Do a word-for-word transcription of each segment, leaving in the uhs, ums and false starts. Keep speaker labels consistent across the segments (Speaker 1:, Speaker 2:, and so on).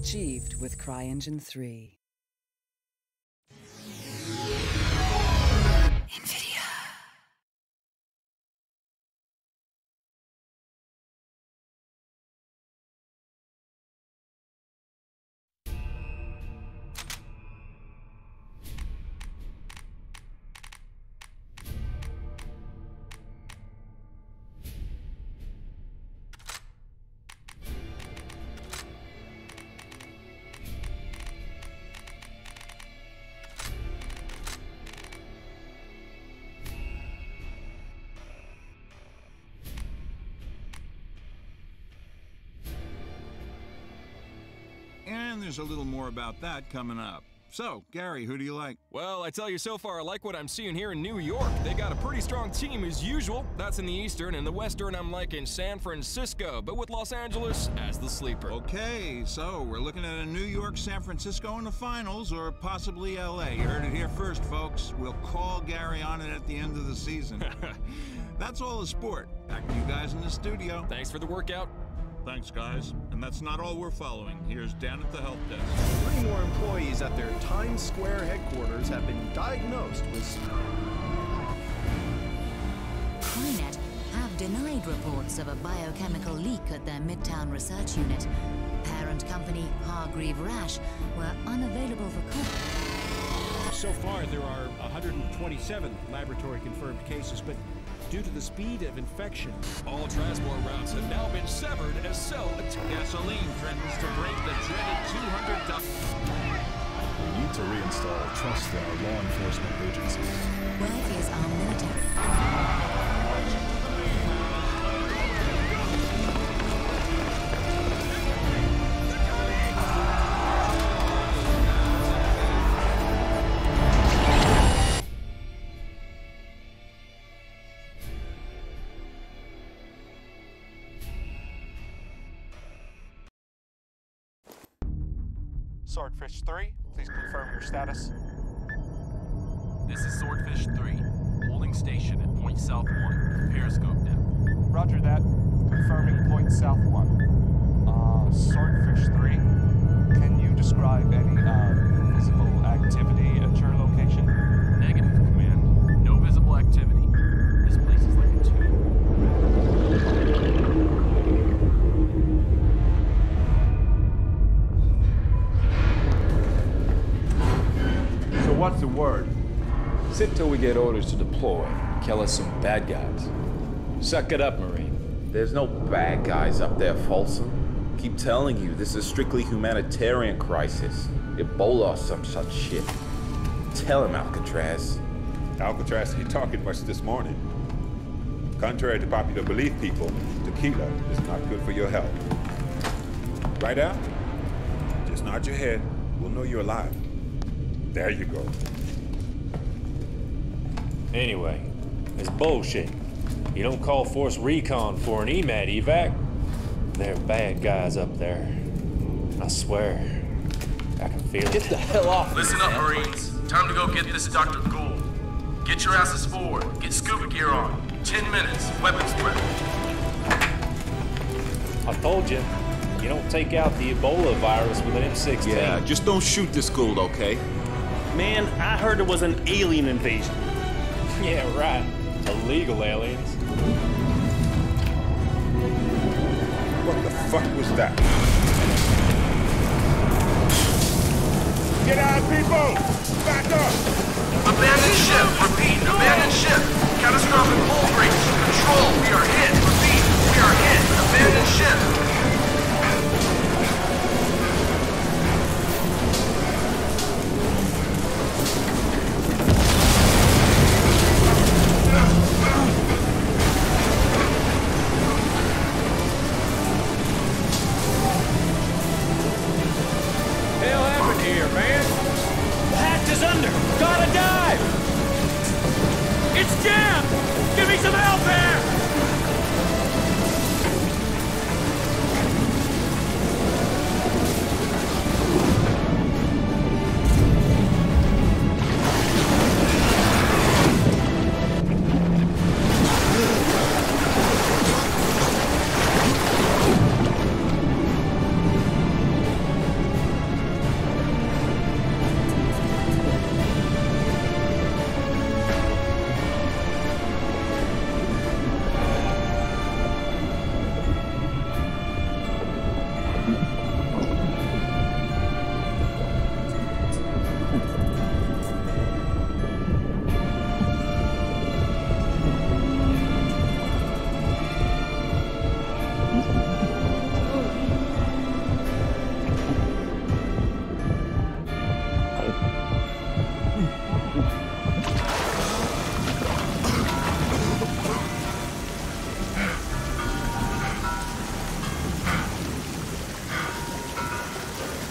Speaker 1: Achieved with CryEngine three. NVIDIA.
Speaker 2: And there's a little more about that coming up. So, Gary, who do you like?
Speaker 3: Well, I tell you so far, I like what I'm seeing here in New York. They got a pretty strong team as usual. That's in the Eastern, and the Western I'm liking San Francisco, but with Los Angeles as the sleeper.
Speaker 2: Okay, so we're looking at a New York, San Francisco in the finals, or possibly L A. You heard it here first, folks. We'll call Gary on it at the end of the season. That's all the sport. Back to you guys in the studio.
Speaker 3: Thanks for the workout.
Speaker 2: Thanks, guys. And that's not all we're following. Here's Dan at the help desk.
Speaker 4: Three more employees at their Times Square headquarters have been diagnosed with...
Speaker 5: Crynet have denied reports of a biochemical leak at their Midtown research unit. Parent company Hargreave Rash were unavailable for comment.
Speaker 6: So far, there are one hundred twenty-seven laboratory-confirmed cases, but due to the speed of infection,
Speaker 3: all transport routes have now been severed as cell
Speaker 2: gasoline threatens to break the dreaded two hundred dollars.
Speaker 7: We need to reinstall trust in our law enforcement agencies.
Speaker 5: Where is our military?
Speaker 8: Swordfish three, please confirm your status.
Speaker 9: This is Swordfish three, holding station at point south one, periscope depth.
Speaker 8: Roger that, confirming point south one. Uh, Swordfish three, can you describe any, uh, visible activity at your location?
Speaker 9: Negative, Command. No visible activity. This place is like a tomb.
Speaker 10: What's the word?
Speaker 11: Sit till we get orders to deploy. Kill us some bad guys. Suck it up, Marine.
Speaker 12: There's no bad guys up there, Folsom. Keep telling you, this is a strictly humanitarian crisis. Ebola or some such shit. Tell him, Alcatraz.
Speaker 10: Alcatraz ain't talking much this morning. Contrary to popular belief, people, tequila is not good for your health. Right, Al? Just nod your head. We'll know you're alive. There you go.
Speaker 13: Anyway, it's bullshit. You don't call Force Recon for an E MAT evac. They're bad guys up there. I swear. I can feel it.
Speaker 11: Get the hell off.
Speaker 9: Listen up, Marines. Time to go get this Doctor Gould. Get your asses forward. Get scuba gear on. Ten minutes. Weapons ready.
Speaker 13: I told you. You don't take out the Ebola virus with an M sixteen.
Speaker 12: Yeah, just don't shoot this Gould, okay?
Speaker 14: Man, I heard it was an alien invasion.
Speaker 13: Yeah, right. Illegal aliens.
Speaker 10: What the fuck was that? Get out, people! Back up!
Speaker 9: Abandoned ship! Repeat, abandoned ship! Catastrophic hull breach! Control, we are hit! Repeat, we are hit! Abandoned ship!
Speaker 14: Gotta dive! It's jammed! Give me some help, man!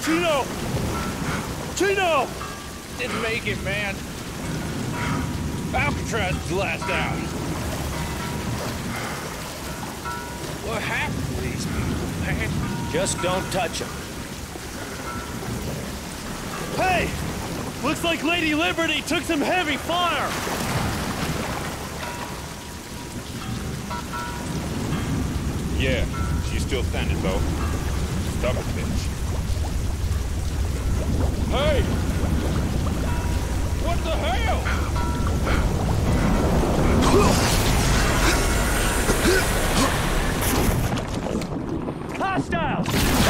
Speaker 14: Chino! Chino!
Speaker 15: Didn't make it, man. Alcatraz is last out. What happened to these people, man?
Speaker 13: Just don't touch them.
Speaker 14: Hey! Looks like Lady Liberty took some heavy fire!
Speaker 10: Yeah, she's still standing though. Stubborn bitch.
Speaker 15: Hey! What the hell?
Speaker 14: Hostile!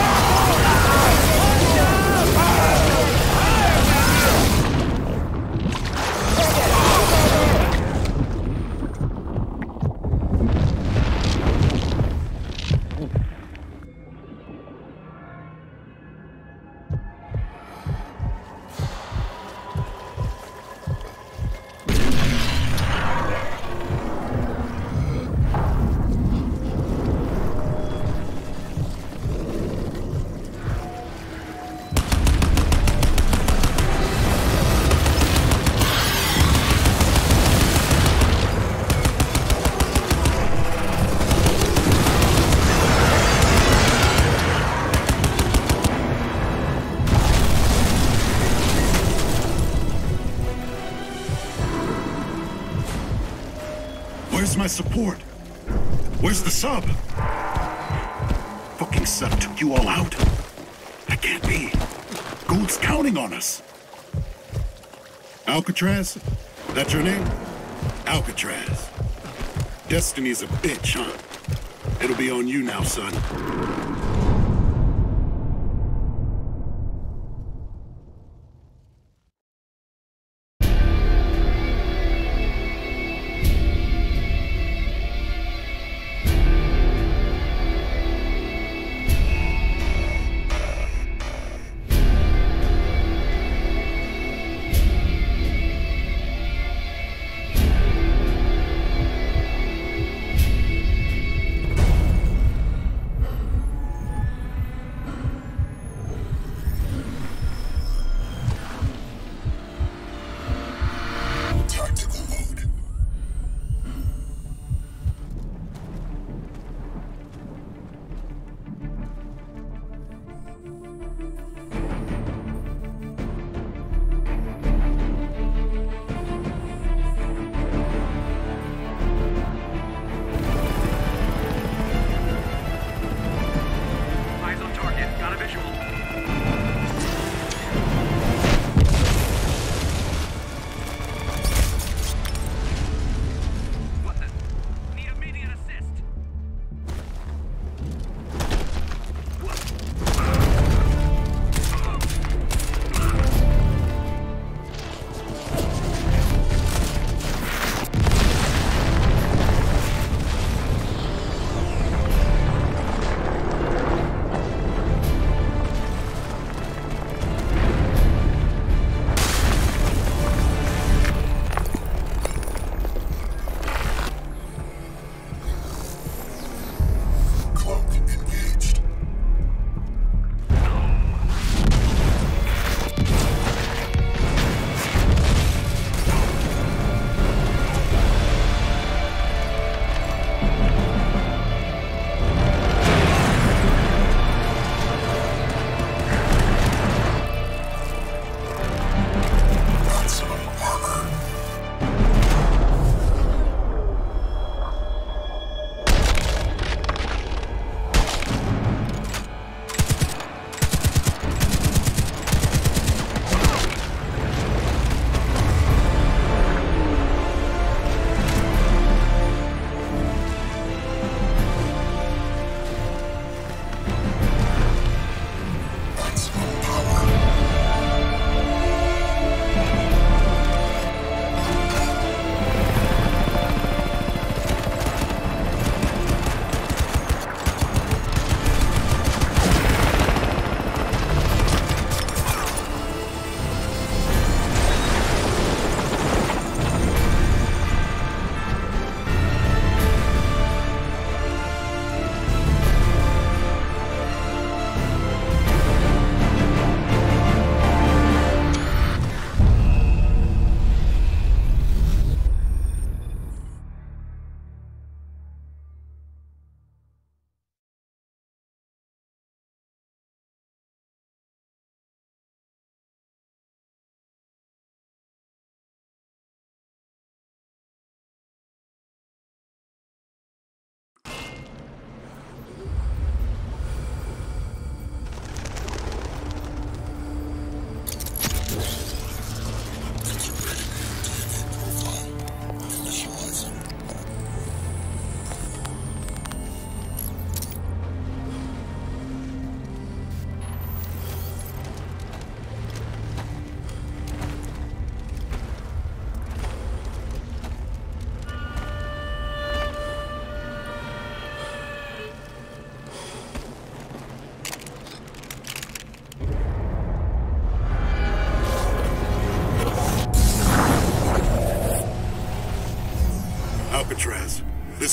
Speaker 16: Where's my support? Where's the sub? Fucking sub took you all out? That can't be. Gould's counting on us. Alcatraz? That's your name? Alcatraz. Destiny's a bitch, huh? It'll be on you now, son.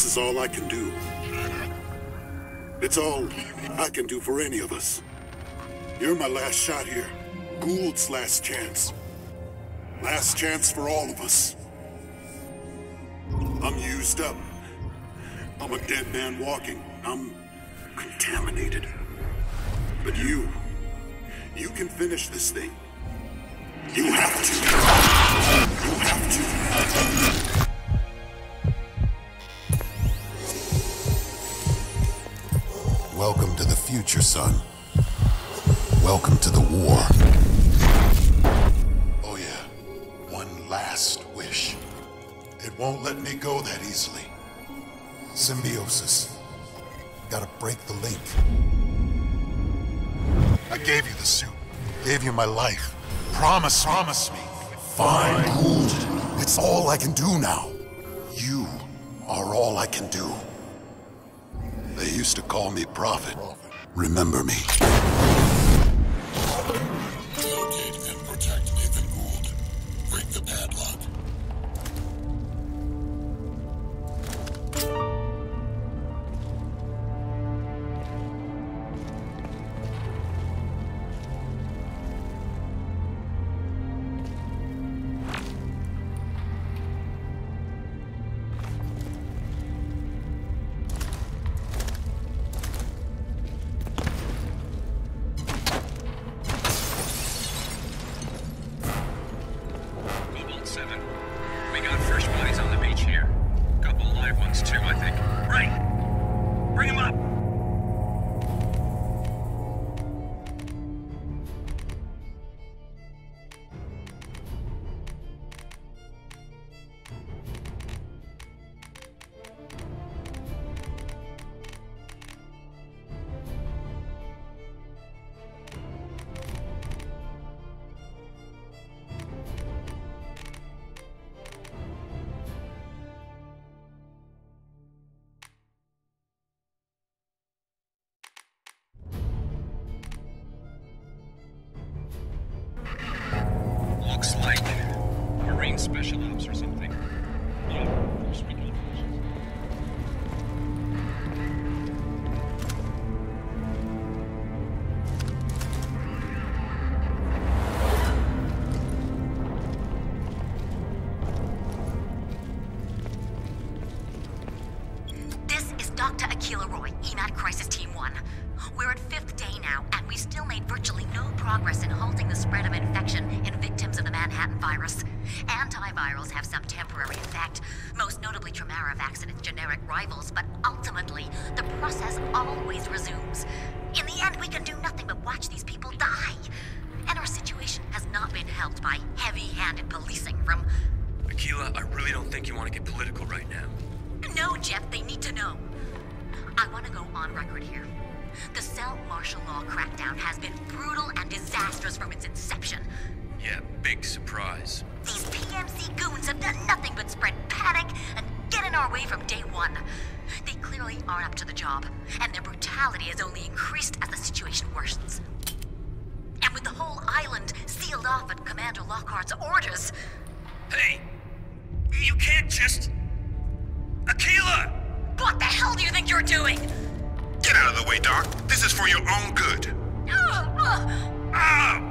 Speaker 16: is all I can do. It's all I can do for any of us. You're my last shot here. Gould's last chance. Last chance for all of us. I'm used up. I'm a dead man walking. I'm contaminated. But you, you can finish this thing. You have to. You have to.
Speaker 17: Welcome to the future, son. Welcome to the war. Oh yeah, one last wish. It won't let me go that easily. Symbiosis. Gotta break the link. I gave you the suit. Gave you my life. Promise, promise me. Fine, Gould. It's all I can do now. You are all I can do. They used to call me Prophet. Remember me. Tailgate and protect Nathan Gould. Break the padlock.
Speaker 3: Looks like Marine Special Ops or something. Yeah, Force Recon.
Speaker 5: This is Doctor Akila Roy, E M A T Crysis Team one. We're at fifth day now, and we've still made virtually no progress in halting the spread of infection in victims of the Manhattan virus. Antivirals have some temporary effect, most notably Tramaravax and its generic rivals, but ultimately, the process always resumes. In the end, we can do nothing but watch these people die. And our situation has not been helped by heavy-handed policing from...
Speaker 3: Akila, I really don't think you want to get political right now.
Speaker 5: No, Jeff, they need to know. I want to go on record here. The cell martial law crackdown has been brutal and disastrous from its inception.
Speaker 3: Yeah, big surprise.
Speaker 5: These P M C goons have done nothing but spread panic and get in our way from day one. They clearly aren't up to the job, and their brutality has only increased as the situation worsens. And with the whole island sealed off at Commander Lockhart's orders...
Speaker 3: Hey! You can't just... Akila!
Speaker 5: What the hell do you think you're doing?
Speaker 18: Get out of the way, Doc. This is for your own good.
Speaker 5: Uh, uh.
Speaker 18: Ah!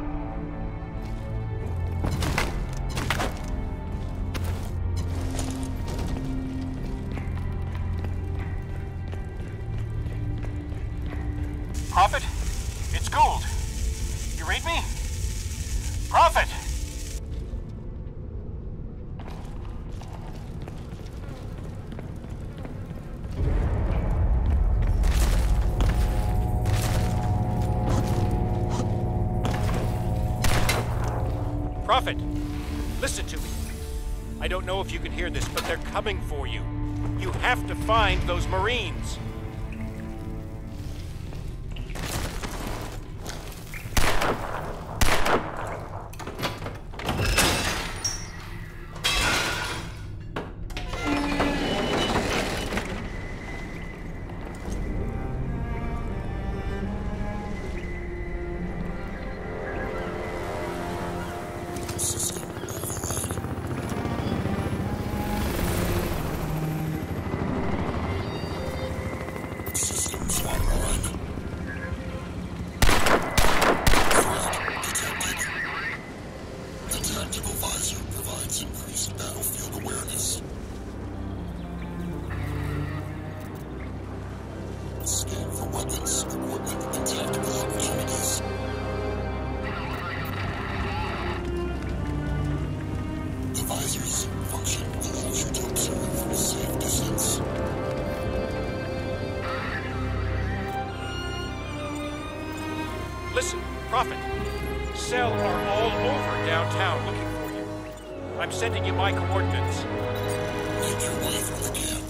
Speaker 6: Prophet? It's Gould. You read me? Prophet! Prophet, listen to me. I don't know if you can hear this, but they're coming for you. You have to find those Marines.
Speaker 16: Systems online. Threat detected. The tactical visor provides increased battlefield awareness. Scan for weapons, equipment, and tactical opportunities. The visor's function allows you to observe from a safe distance.
Speaker 6: Listen, Prophet. Cell are all over downtown looking for you. I'm sending you my coordinates.
Speaker 16: Make your way through the camp.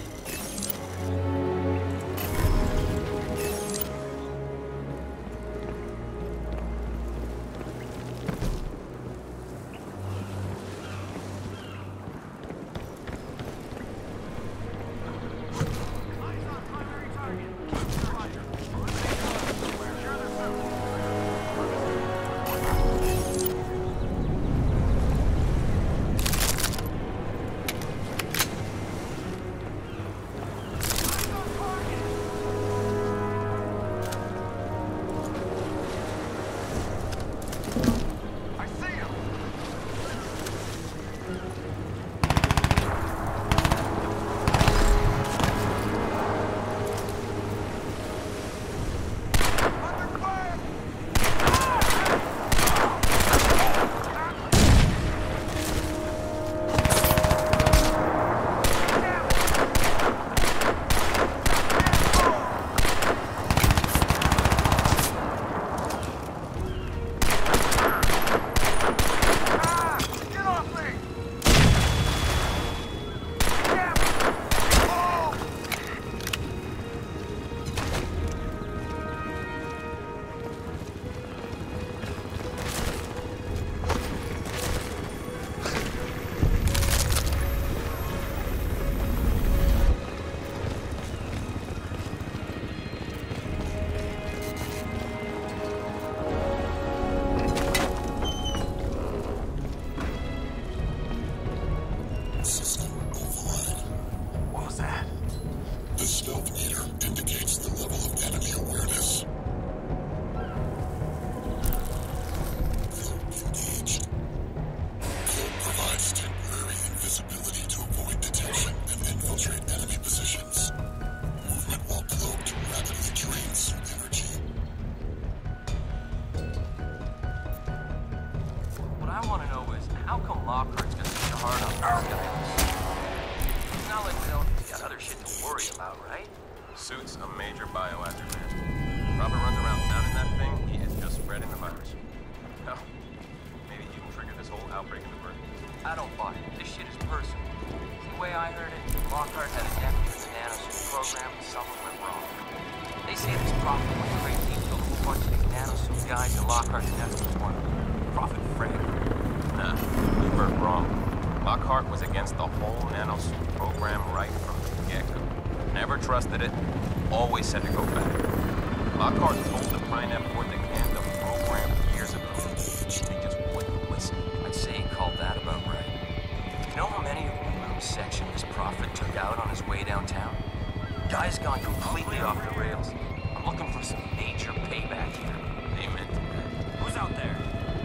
Speaker 3: Suit's a major biohazard, man. Robert runs around town in that thing, he is just spreading the virus. Hell, maybe he can trigger this whole outbreak in the bird.
Speaker 19: I don't buy it. This shit is personal. The way I heard it, Lockhart had a nephew in the nanosuit program and something went wrong. They say this Prophet went crazy and killed a bunch of these nanosuit guys, and Lockhart's nephew was one of them. Prophet Fred.
Speaker 3: Nah, you heard wrong. Lockhart was against the whole nanosuit program right from the get-go. Never trusted it, always said to go back. Lockhart told the Pine Board they canned the program years ago. They just wouldn't listen.
Speaker 19: I'd say he called that about right. You know how many of Moon's section this Prophet took out on his way downtown? Guy's gone completely off the rails. I'm looking for some major payback here.
Speaker 3: Amen to that.
Speaker 19: Who's out there?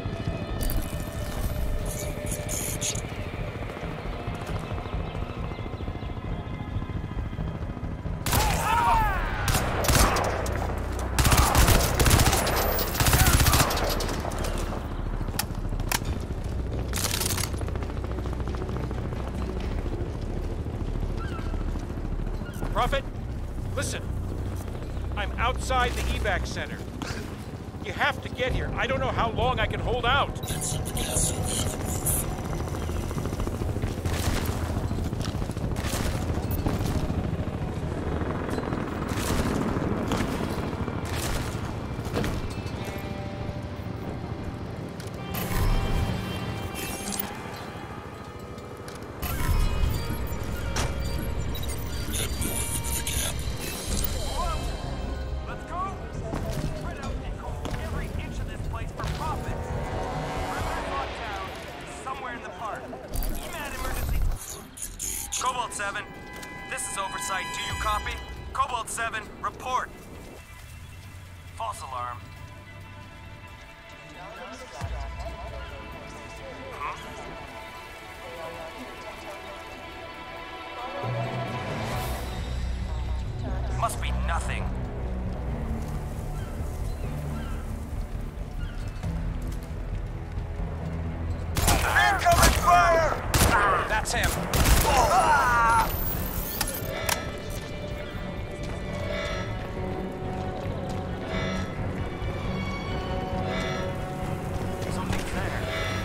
Speaker 6: Prophet, listen. I'm outside the evac center. You have to get here. I don't know how long I can hold out.
Speaker 16: Exit the castle via the roof.
Speaker 19: Cobalt seven, report. False alarm. Must be nothing. Incoming fire! Ah, that's him. Ah! Something's there.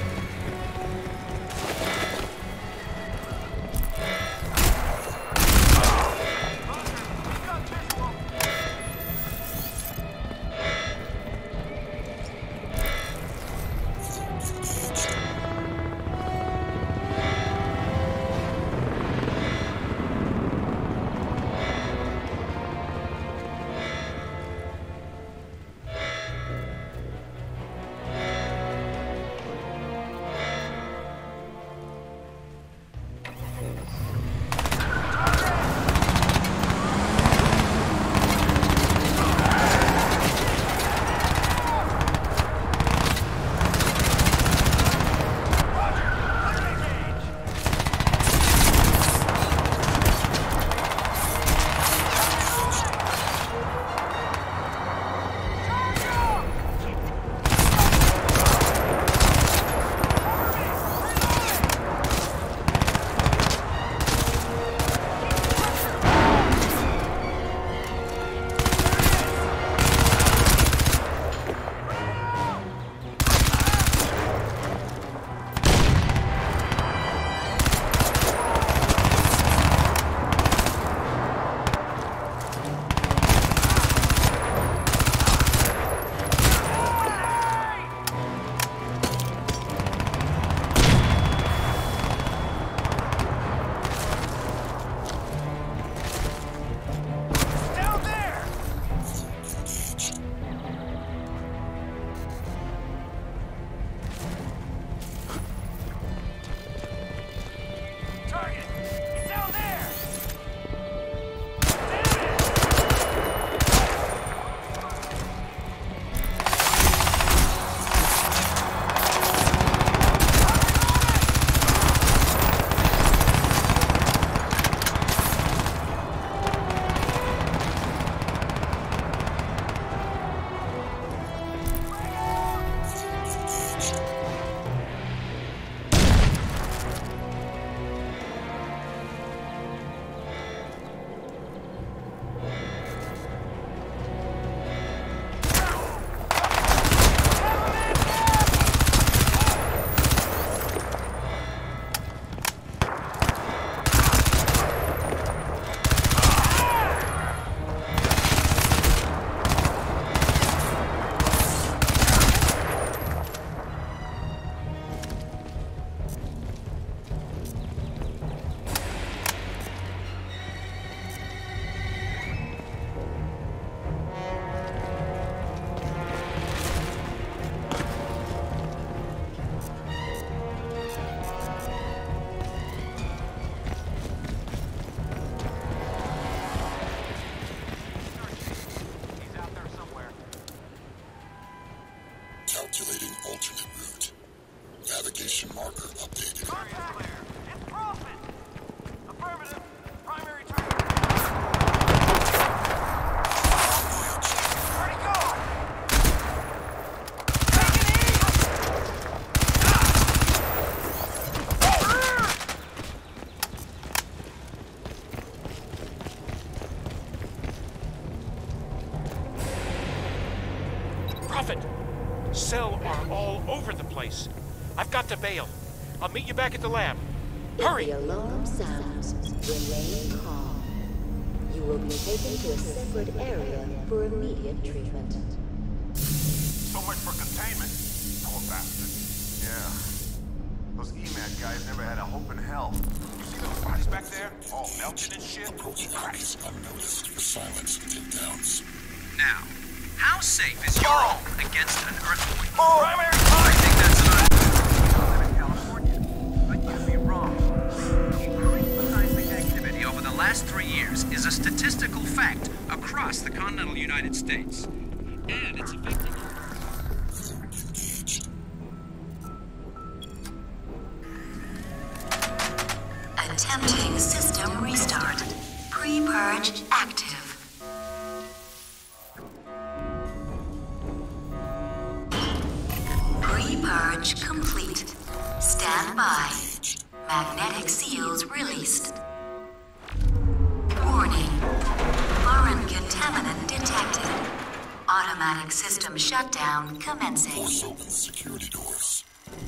Speaker 17: Calculating alternate route. Navigation marker updated.
Speaker 19: Contact clear. It's Profit. Affirmative. Primary target. Where'd he go? Take it easy.
Speaker 6: Prophet! Cell are all over the place. I've got to bail. I'll meet you back at the lab. Hurry!
Speaker 20: If the alarm sounds, remain calm. You will be taken to a separate area for immediate treatment.
Speaker 18: So much for containment. Poor bastard. Yeah. Those E M A D guys never had a hope in hell. You see those bodies back there? All melted and shit?
Speaker 17: Approaching enemies unnoticed for silence and takedowns.
Speaker 19: Now, how safe is your home against an earthquake?
Speaker 18: Oh.
Speaker 19: Primary target. I think that's an I live in California, but you'd be wrong. Increased seismic activity over the last three years
Speaker 9: virus is a statistical fact across the continental United States. And it's affecting...
Speaker 20: Attempting system restart. Pre-purge active. Pre-purge complete. Stand by. Magnetic seals released. Warning. Foreign contaminant detected. Automatic system shutdown commencing.
Speaker 16: Force open security doors.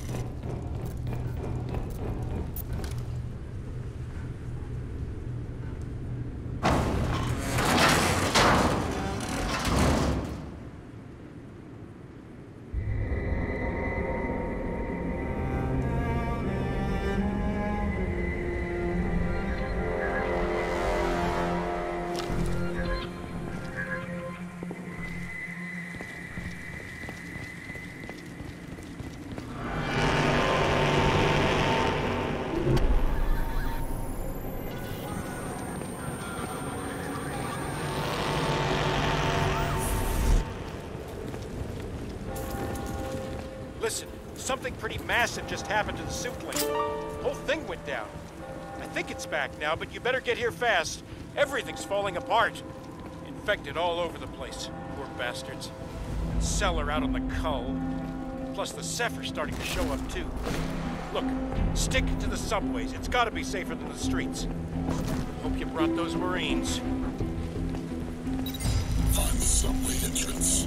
Speaker 6: Listen, something pretty massive just happened to the suit link. Whole thing went down. I think it's back now, but you better get here fast. Everything's falling apart. Infected all over the place. Poor bastards. Cellar out on the cull. Plus the Zephyr's starting to show up too. Look, stick to the subways. It's gotta be safer than the streets. Hope you brought those Marines.
Speaker 16: Find the subway entrance.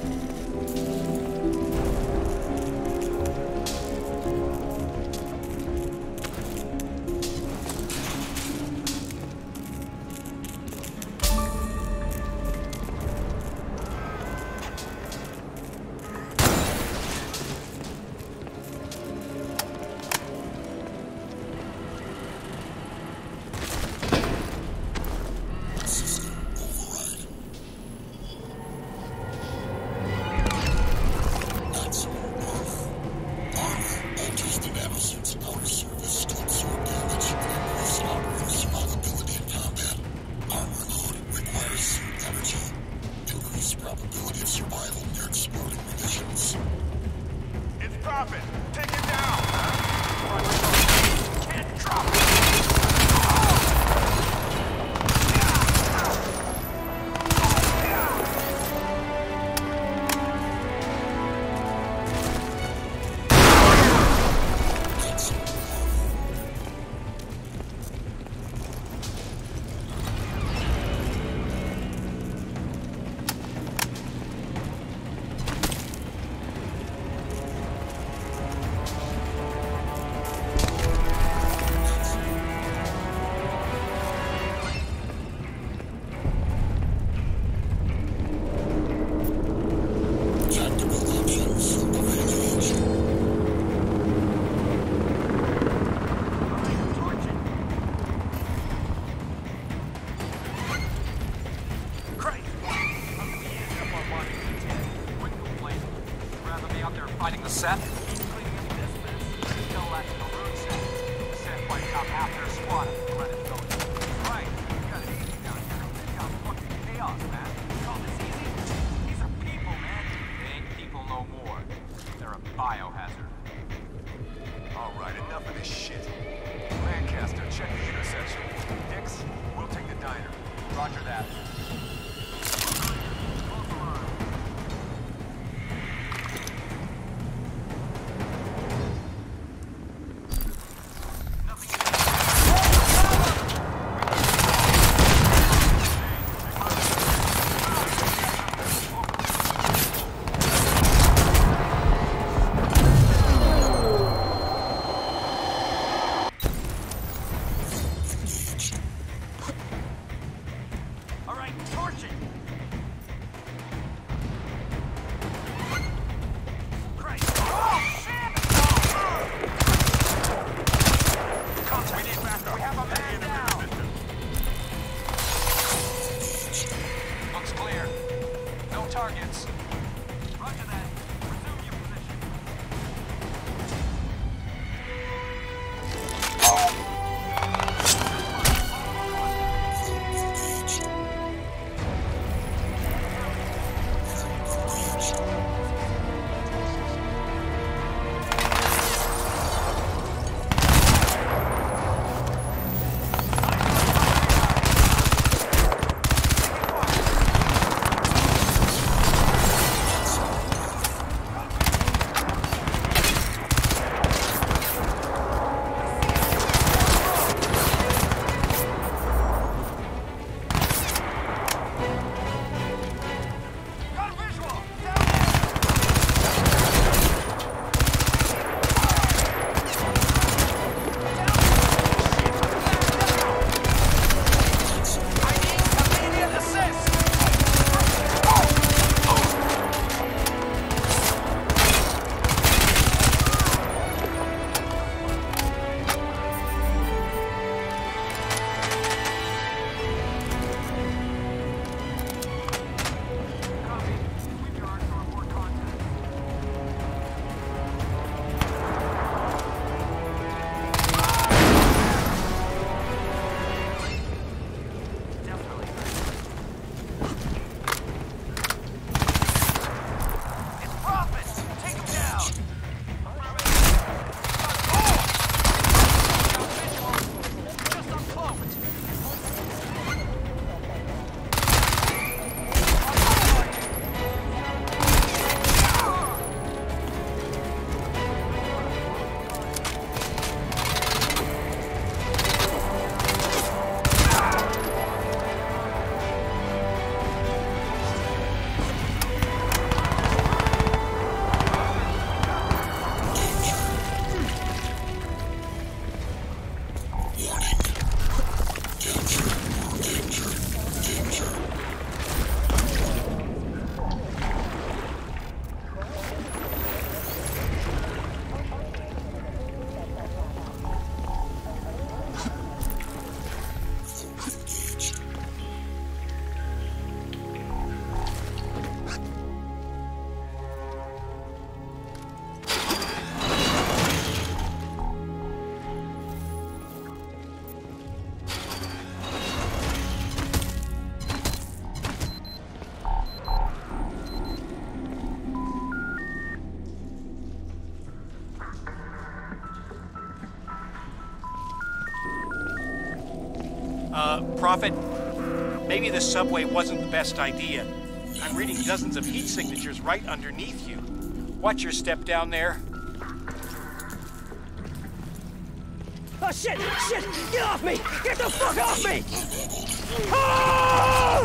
Speaker 19: Fighting the set? Cleaning up this mess. Still lacking the road set. The set wiped out half their squad if you let it go. Right. You got it easy down here. They got fucking chaos, man. You call this easy? These are people, man. They ain't people no more. They're a biohazard.
Speaker 18: Alright, enough of this shit. Lancaster, check the intersection. Dix, we'll take the diner.
Speaker 19: Roger that. Targets. Roger that. Resume your position.
Speaker 6: Prophet? Maybe the subway wasn't the best idea. I'm reading dozens of heat signatures right underneath you. Watch your step down there.
Speaker 21: Oh, shit! Shit! Get off me! Get the fuck off me! Ah!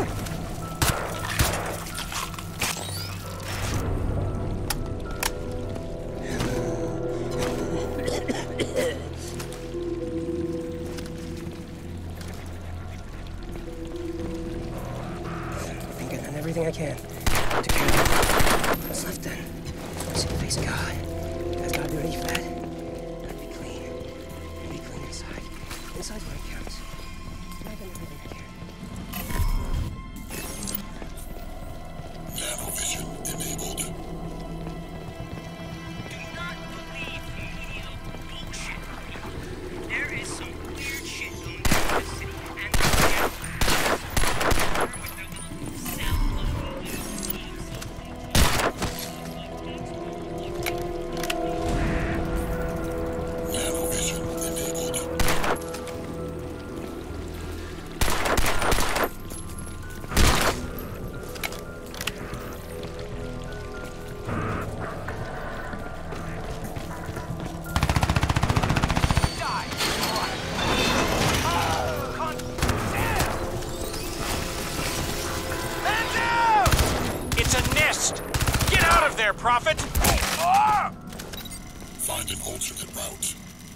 Speaker 21: I've done everything I can to carry what's left then. See the face of God. God's gotta be ready for that. Inside's where it counts. I've done everything I can.
Speaker 16: Nanovision enabled.
Speaker 22: Do not believe any of the bullshit. There is some weird shit going on in the city, and the with their little self-loading
Speaker 16: Nanovision enabled.
Speaker 6: Prophet!
Speaker 16: Find an alternate route.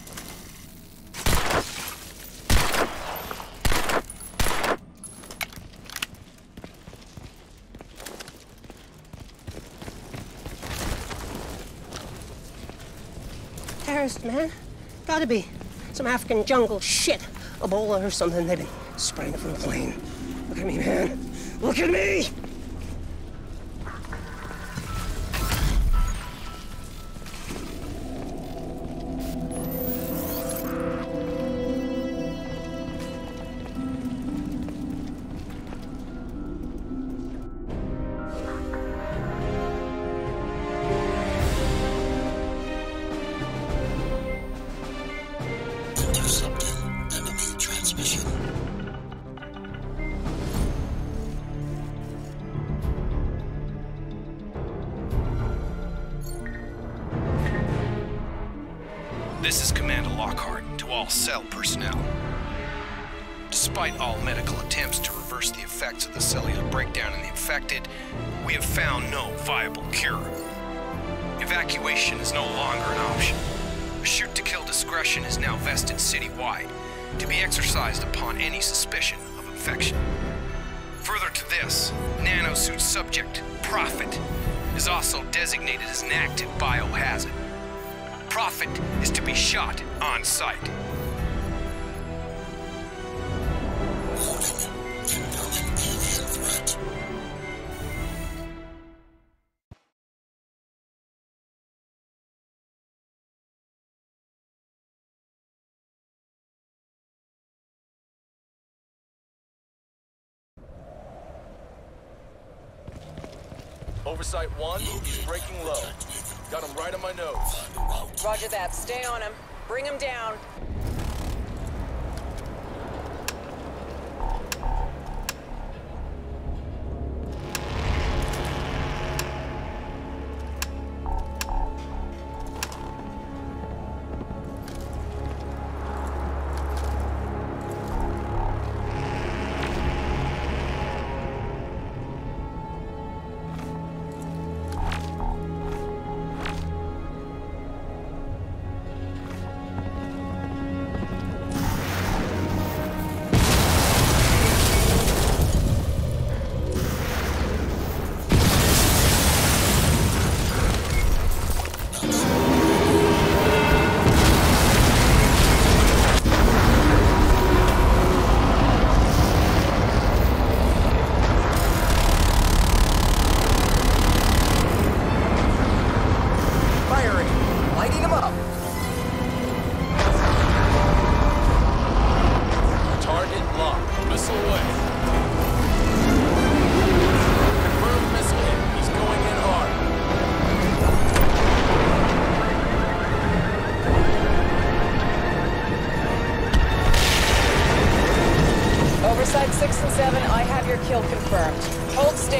Speaker 21: Terrorist, man. Gotta be. Some African jungle shit. Ebola or something. They've been spraying it from a plane. Look at me, man. Look at me!
Speaker 23: This is Commander Lockhart to all cell personnel. Despite all medical attempts to reverse the effects of the cellular breakdown in the infected, we have found no viable cure. Evacuation is no longer an option. A shoot-to-kill discretion is now vested citywide, to be exercised upon any suspicion of infection. Further to this, nanosuit subject, Prophet, is also designated as an active biohazard. Prophet is to be shot on sight.
Speaker 24: Oversight one, he's breaking low. Got him right on my nose.
Speaker 25: Roger that. Stay on him. Bring him down.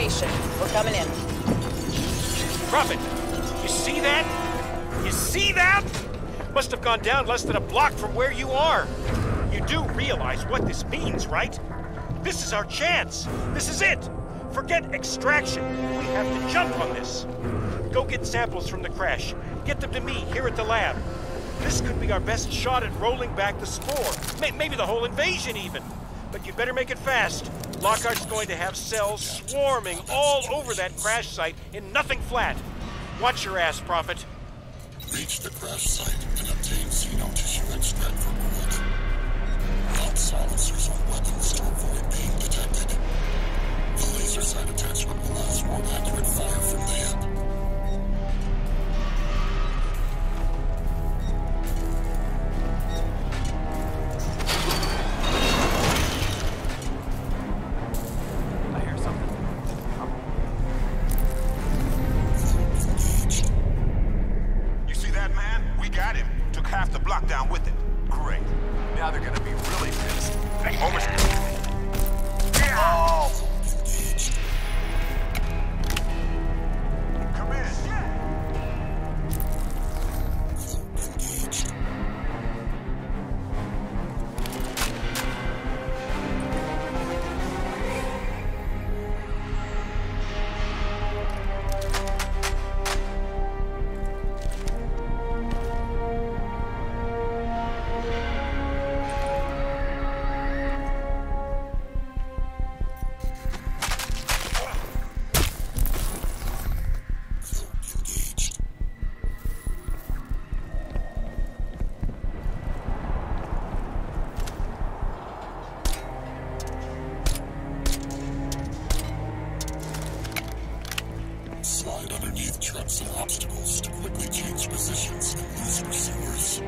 Speaker 25: location. We're coming in.
Speaker 6: Prophet, you see that? You see that? Must have gone down less than a block from where you are. You do realize what this means, right? This is our chance. This is it. Forget extraction. We have to jump on this. Go get samples from the crash. Get them to me here at the lab. This could be our best shot at rolling back the spore. May maybe the whole invasion even. But you better make it fast. Lockhart's going to have cells swarming all over that crash site in nothing flat. Watch your ass, Prophet.
Speaker 16: Reach the crash site and obtain xeno tissue extract from wood. Lock silencers on weapons to avoid being detected. The laser sight attachment allows more accurate fire from the hip.
Speaker 3: I hear something.
Speaker 18: You see that, man? We got him. Took half the block down with it. Great. Now they're gonna be really pissed. Over. Oh! Come in.
Speaker 16: Slide underneath trucks and obstacles to quickly change positions and lose pursuers.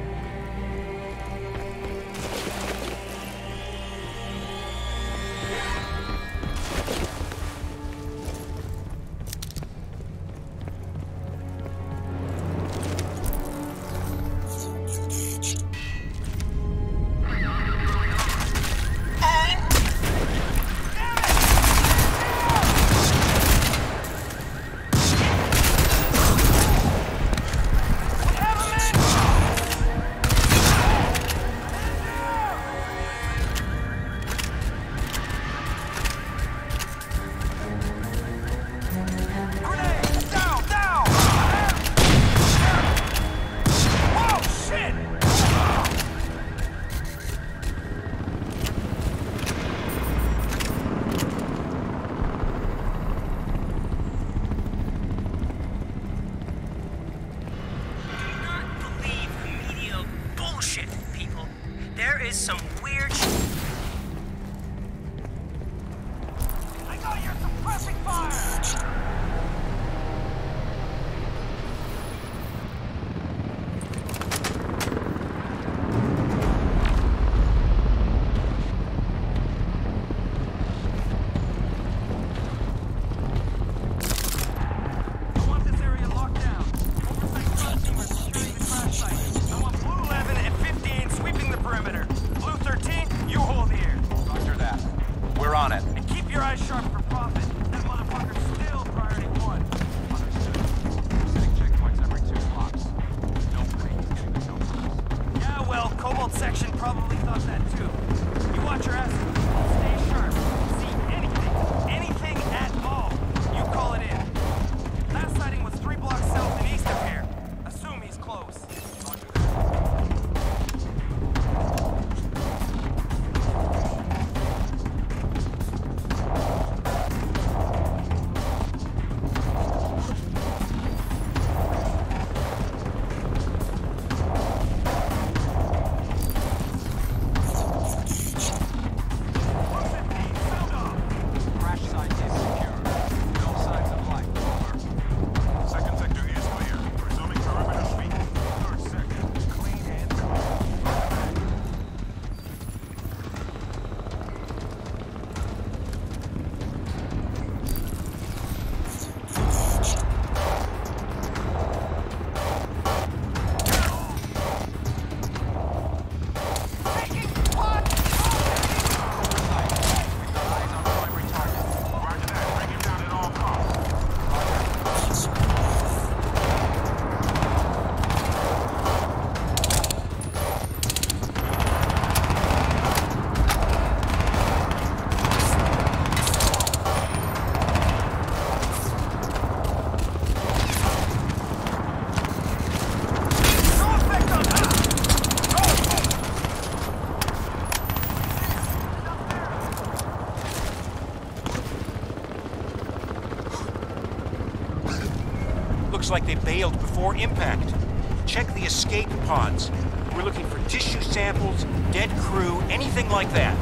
Speaker 6: Looks like they bailed before impact. Check the escape pods. We're looking for tissue samples, dead crew, anything like that.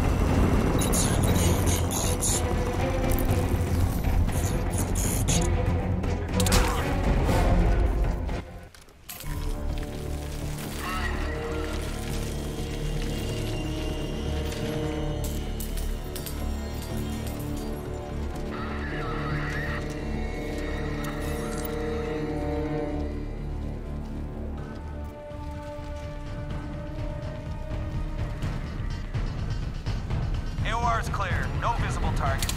Speaker 19: A O R is clear. No visible target.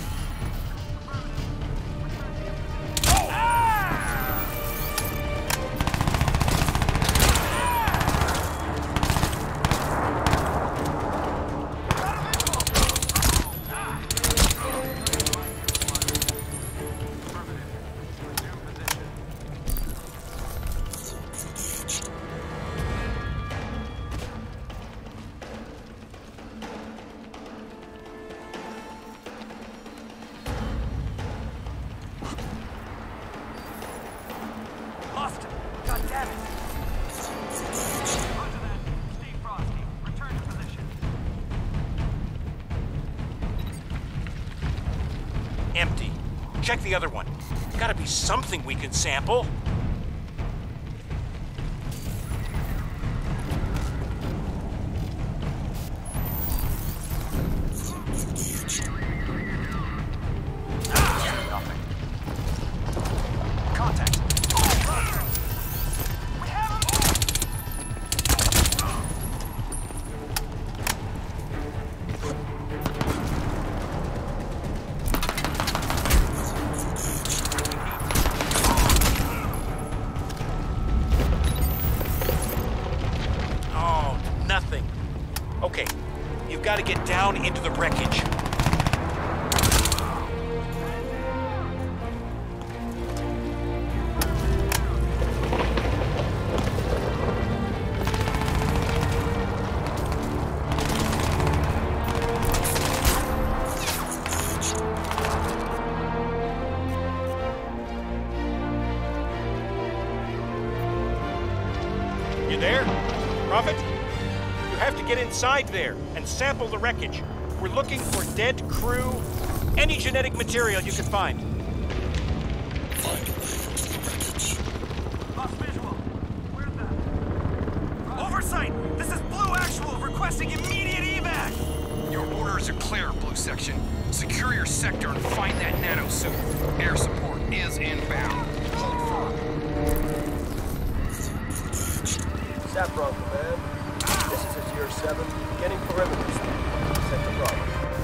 Speaker 19: Lost him. God damn it. Roger that. Stay frosty. Return to position.
Speaker 6: Empty. Check the other one. Gotta be something we can sample. Nothing. Okay, you've got to get down into the wreckage. You there, Prophet? You have to get inside there and sample the wreckage. We're looking for dead crew, any genetic material you can find.
Speaker 19: Lost visual. Where's that? Oversight! This is Blue Actual requesting immediate evac!
Speaker 23: Your orders are clear, Blue Section. Secure your sector and find that nano suit. Air support is inbound. Hold firm.
Speaker 1: Saffron Command. This is a Tier seven. Getting perimeter speed. Sector Bravo.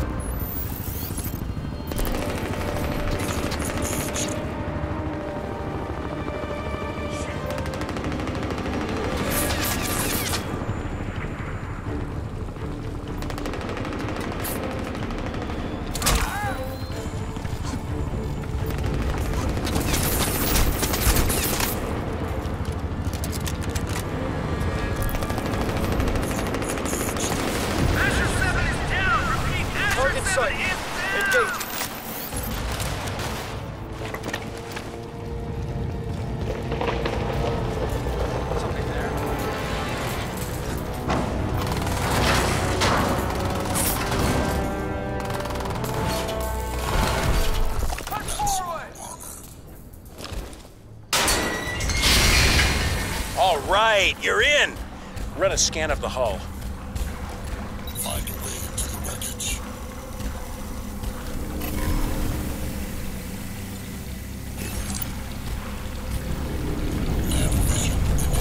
Speaker 1: Target sight. Engage.
Speaker 19: Something there. Push forward!
Speaker 6: All right, you're in. Run a scan of the hull.
Speaker 16: Find your way into the wreckage. Have vision.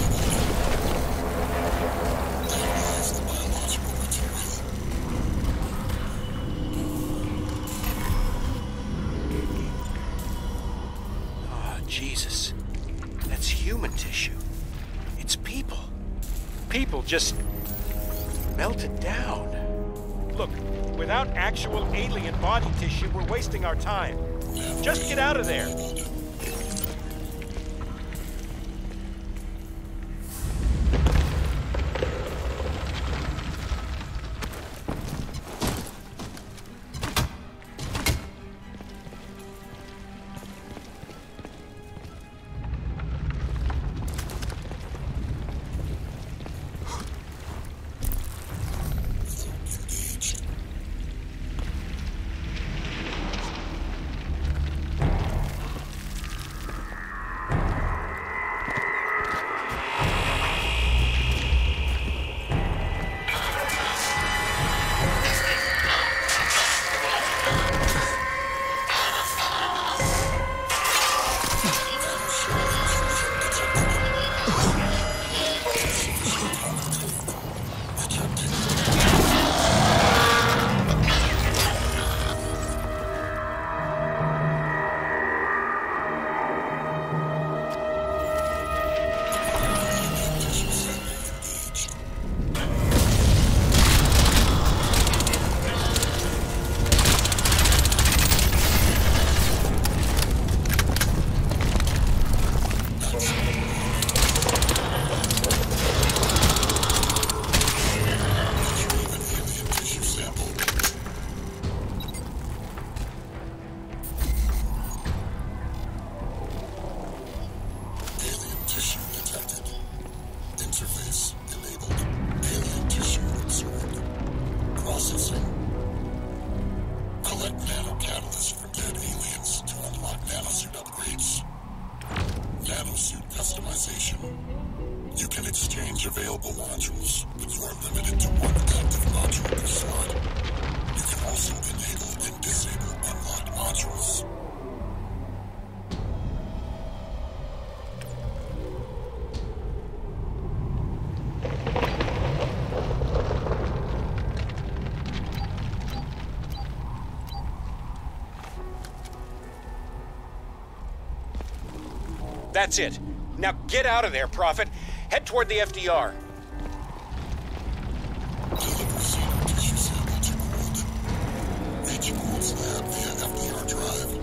Speaker 16: Analyze the biological material.
Speaker 6: Oh, Jesus. That's human tissue. It's people. People just melted down. Look, without actual alien body tissue, we're wasting our time. Just get out of there.
Speaker 16: There's available modules, but you are limited to one active module per slot. You can also enable and disable unlocked modules.
Speaker 6: That's it. Now get out of there, Prophet. Head toward the F D R.
Speaker 16: Reach Gould's lab via F D R drive.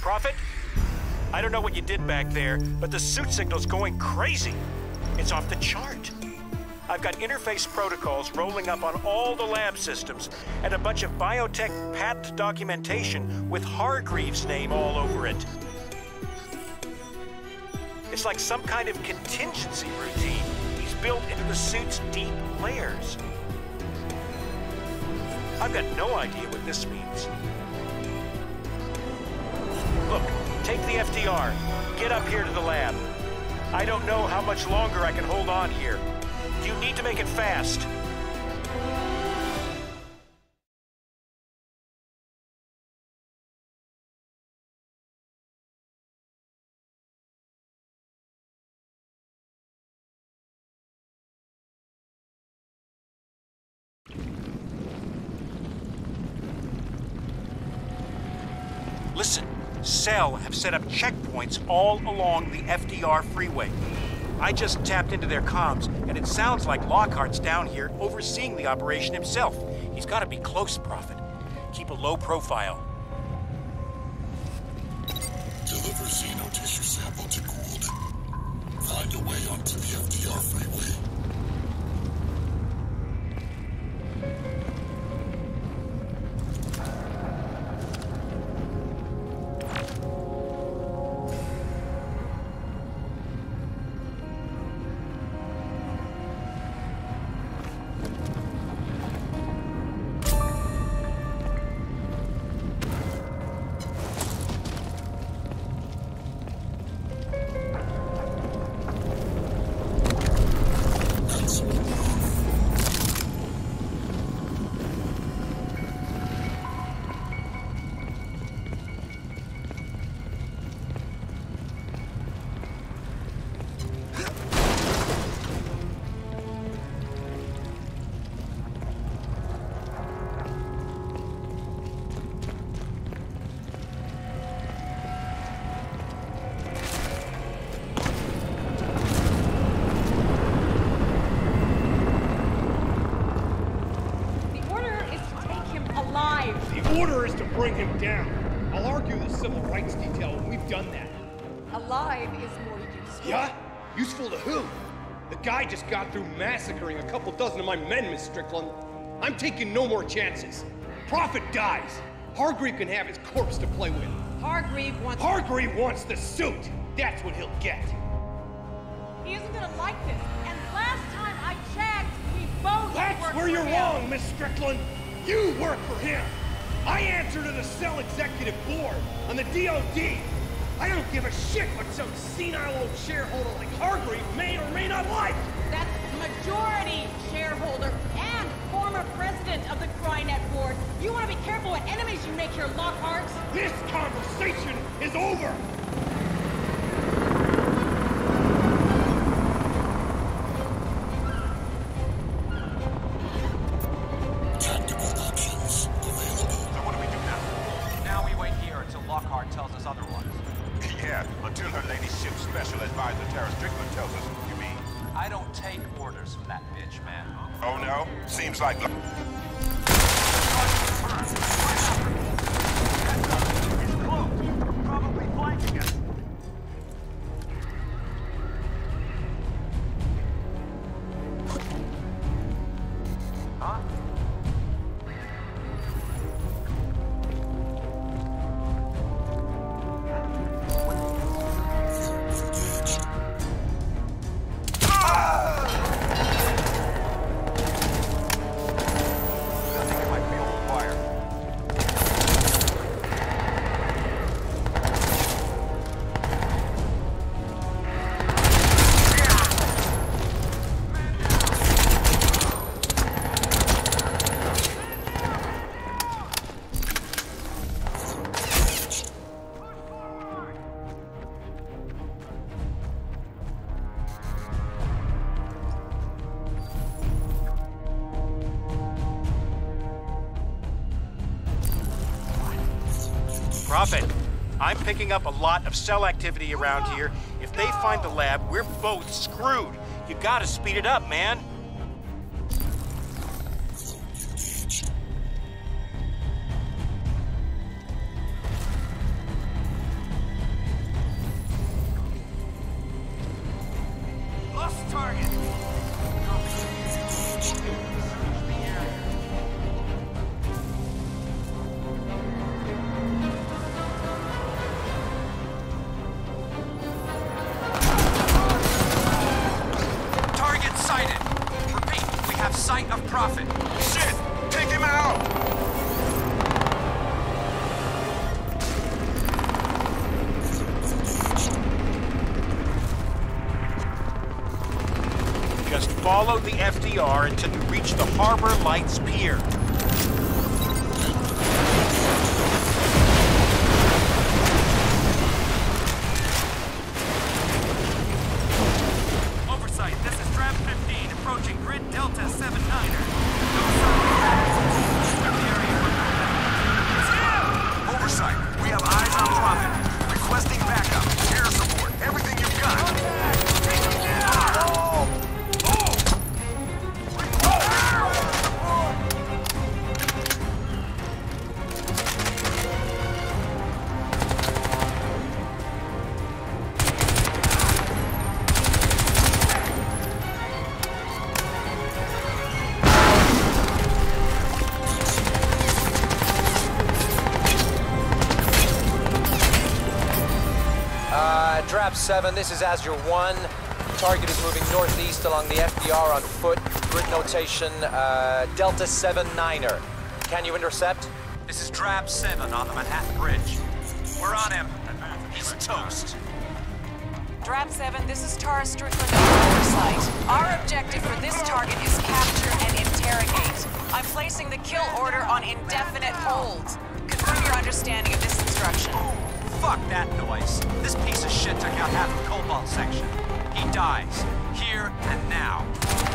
Speaker 6: Prophet? I don't know what you did back there, but the suit signal's going crazy. It's off the chart. I've got interface protocols rolling up on all the lab systems, and a bunch of biotech patent documentation with Hargreaves' name all over it. It's like some kind of contingency routine he's built into the suit's deep layers. I've got no idea what this means. Look, take the F D R. Get up here to the lab. I don't know how much longer I can hold on here. You need to make it fast. Listen, Cell have set up checkpoints all along the F D R freeway. I just tapped into their comms, and it sounds like Lockhart's down here overseeing the operation himself. He's got to be close, Prophet. Keep a low profile.
Speaker 16: Deliver xeno tissue sample to Gould. Find a way onto the F D R freeway.
Speaker 2: Bring him down. I'll argue the civil rights detail when we've done that.
Speaker 4: Alive is more useful.
Speaker 2: Yeah? Useful to who? The guy just got through massacring a couple dozen of my men, Miss Strickland. I'm taking no more chances. Prophet dies. Hargreave can have his corpse to play with.
Speaker 4: Hargreave wants...
Speaker 2: Hargreave wants the suit. That's what he'll get.
Speaker 4: He isn't gonna like this. And last time I checked, we both
Speaker 2: That's
Speaker 4: worked
Speaker 2: where
Speaker 4: for
Speaker 2: you're
Speaker 4: him.
Speaker 2: wrong, Miss Strickland. You work for him. I answer to the Cell Executive Board on the D O D. I don't give a shit what some senile old shareholder like Hargreave may or may not like.
Speaker 4: That's majority shareholder and former president of the Crynet Board. You want to be careful what enemies you make here, Lockhart.
Speaker 2: This conversation is over.
Speaker 24: Lockhart tells us otherwise.
Speaker 18: Yeah, until her ladyship special advisor Tara Strickland tells us, you mean?
Speaker 24: I don't take orders from that bitch, man.
Speaker 18: Oh no? Seems like...
Speaker 24: It's close. Probably flanking us. Huh?
Speaker 6: Prophet, I'm picking up a lot of cell activity around here. If they find the lab, we're both screwed. You gotta speed it up, man. Follow the F D R until you reach the Harbor Lights Pier.
Speaker 7: Oversight, this is Trap fifteen, approaching Grid Delta seven niner.
Speaker 18: Oversight, we have eyes on Prophet. Requesting backup. Air support. Everything you've got.
Speaker 8: Trap seven, this is Azure one. Target is moving northeast along the F D R on foot. Grid notation, uh, Delta seven niner. Can you intercept?
Speaker 7: This is Trap seven on the Manhattan Bridge. We're on him. He's toast.
Speaker 25: Drap seven, this is Tara Strickland of Oversight. Our objective for this target is capture and interrogate. I'm placing the kill order on indefinite hold. Confirm your understanding of this instruction.
Speaker 7: Fuck that noise. This piece of shit took out half the Cobalt section. He dies. Here and now.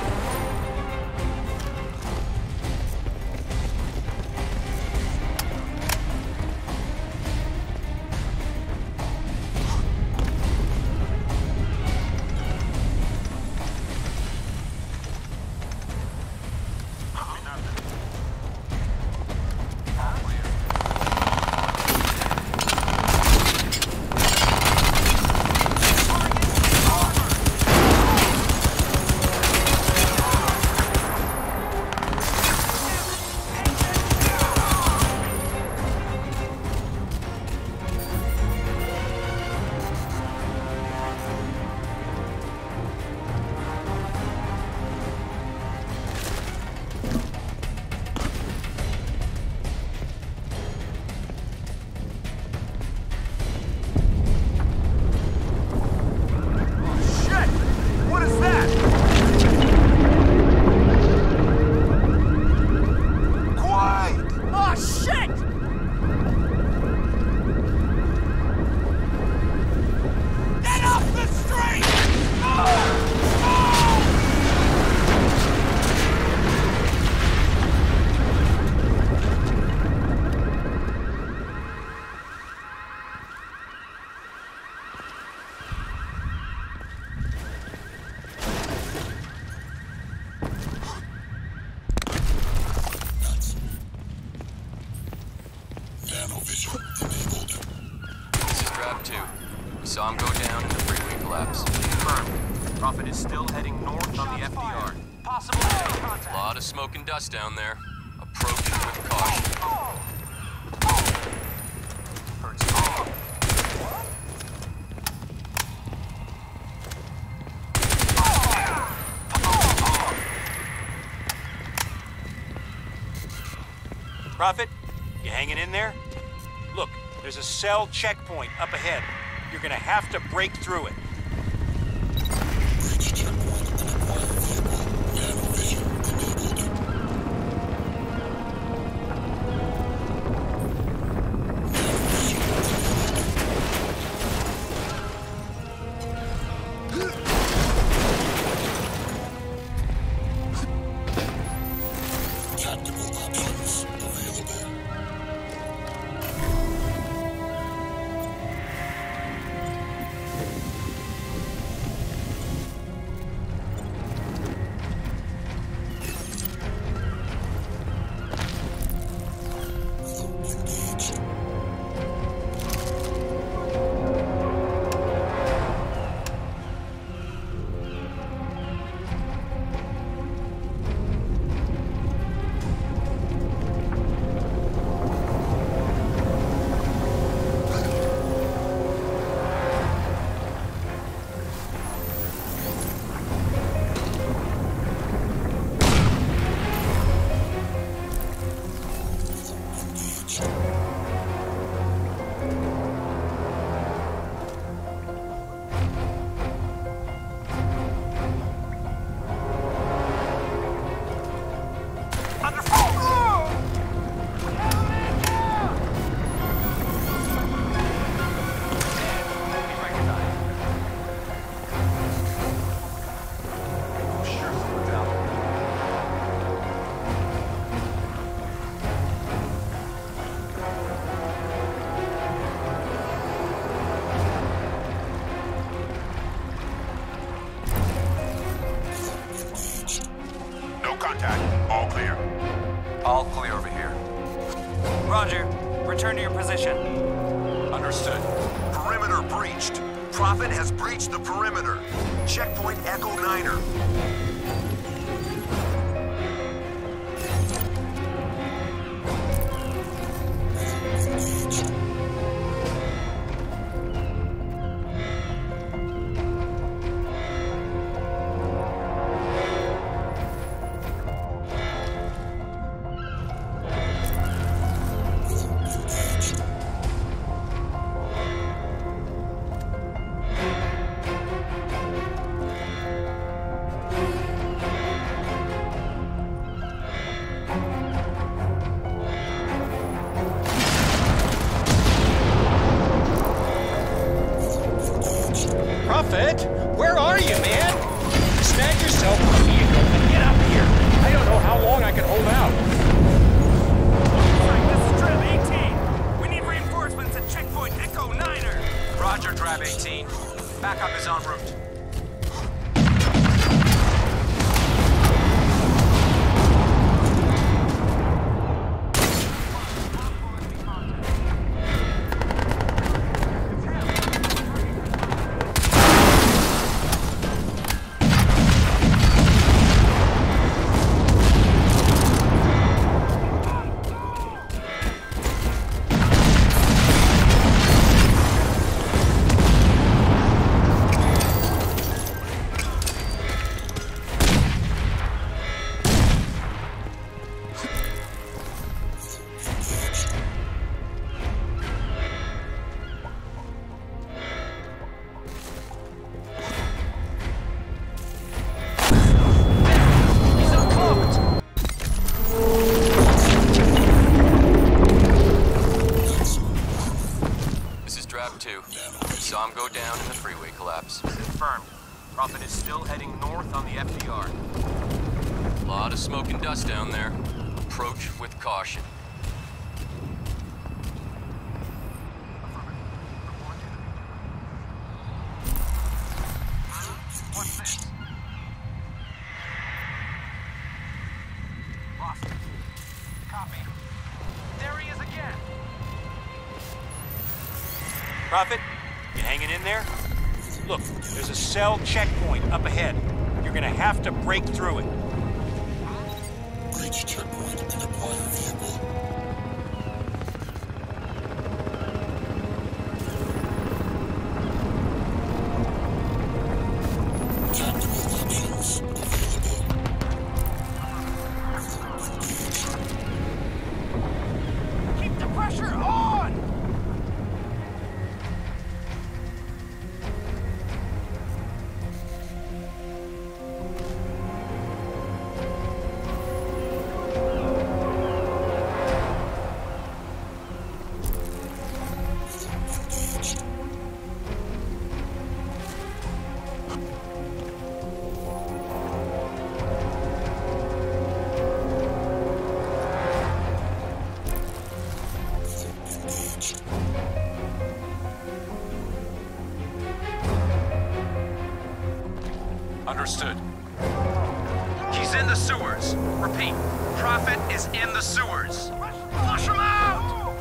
Speaker 3: Saw him go down in the freeway collapse.
Speaker 7: Confirmed. Prophet is still heading north on the F D R. Possible enemy contact.
Speaker 3: A lot of smoke and dust down there. Approach it with caution.
Speaker 6: Prophet, you hanging in there? Look, there's a cell checkpoint up ahead. You're gonna have to break through it.
Speaker 16: Breach checkpoint and acquire vehicle. Nano vision enabled. Tactical options available.
Speaker 7: Return to your position.
Speaker 3: Understood.
Speaker 9: Perimeter breached. Prophet has breached the perimeter. Checkpoint Echo Niner.
Speaker 6: Prophet, where are you, man? Snag yourself a vehicle and get up here. I don't know how long I can hold out.
Speaker 22: This is Drab eighteen. We need reinforcements at checkpoint Echo Niner.
Speaker 7: Roger, Drab eighteen. Backup is en route.
Speaker 3: Saw him go down in the freeway collapse.
Speaker 7: Confirmed. Prophet is still heading north on the F D R.
Speaker 3: A lot of smoke and dust down there. Approach with caution.
Speaker 22: What's this? Lost it. Copy. There he is again.
Speaker 6: Prophet, you hanging in there? Look, there's a cell checkpoint up ahead. You're gonna have to break through it.
Speaker 17: Breach checkpoint and acquire vehicle. Tactical options available.
Speaker 22: Keep the pressure on!
Speaker 3: Understood.
Speaker 9: He's in the sewers. Repeat, Prophet is in the sewers. Flush him out!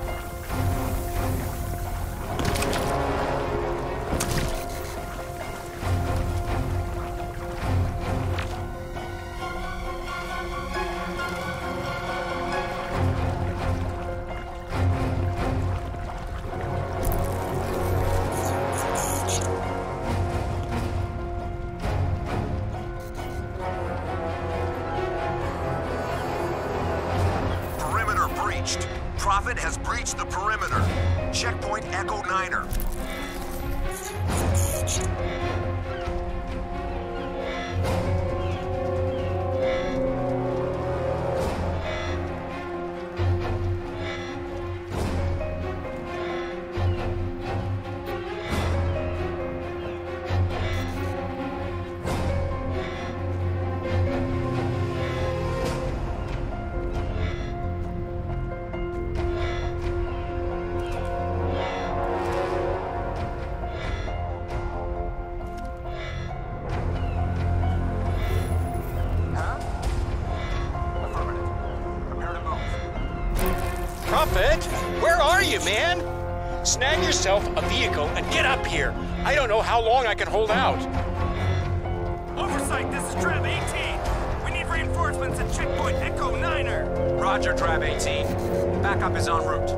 Speaker 9: Prophet has breached the perimeter. Checkpoint Echo Niner.
Speaker 6: Snag yourself a vehicle and get up here. I don't know how long I can hold out.
Speaker 22: Oversight, this is Drab eighteen. We need reinforcements at checkpoint Echo Niner.
Speaker 7: Roger, Drab eighteen. Backup is en route.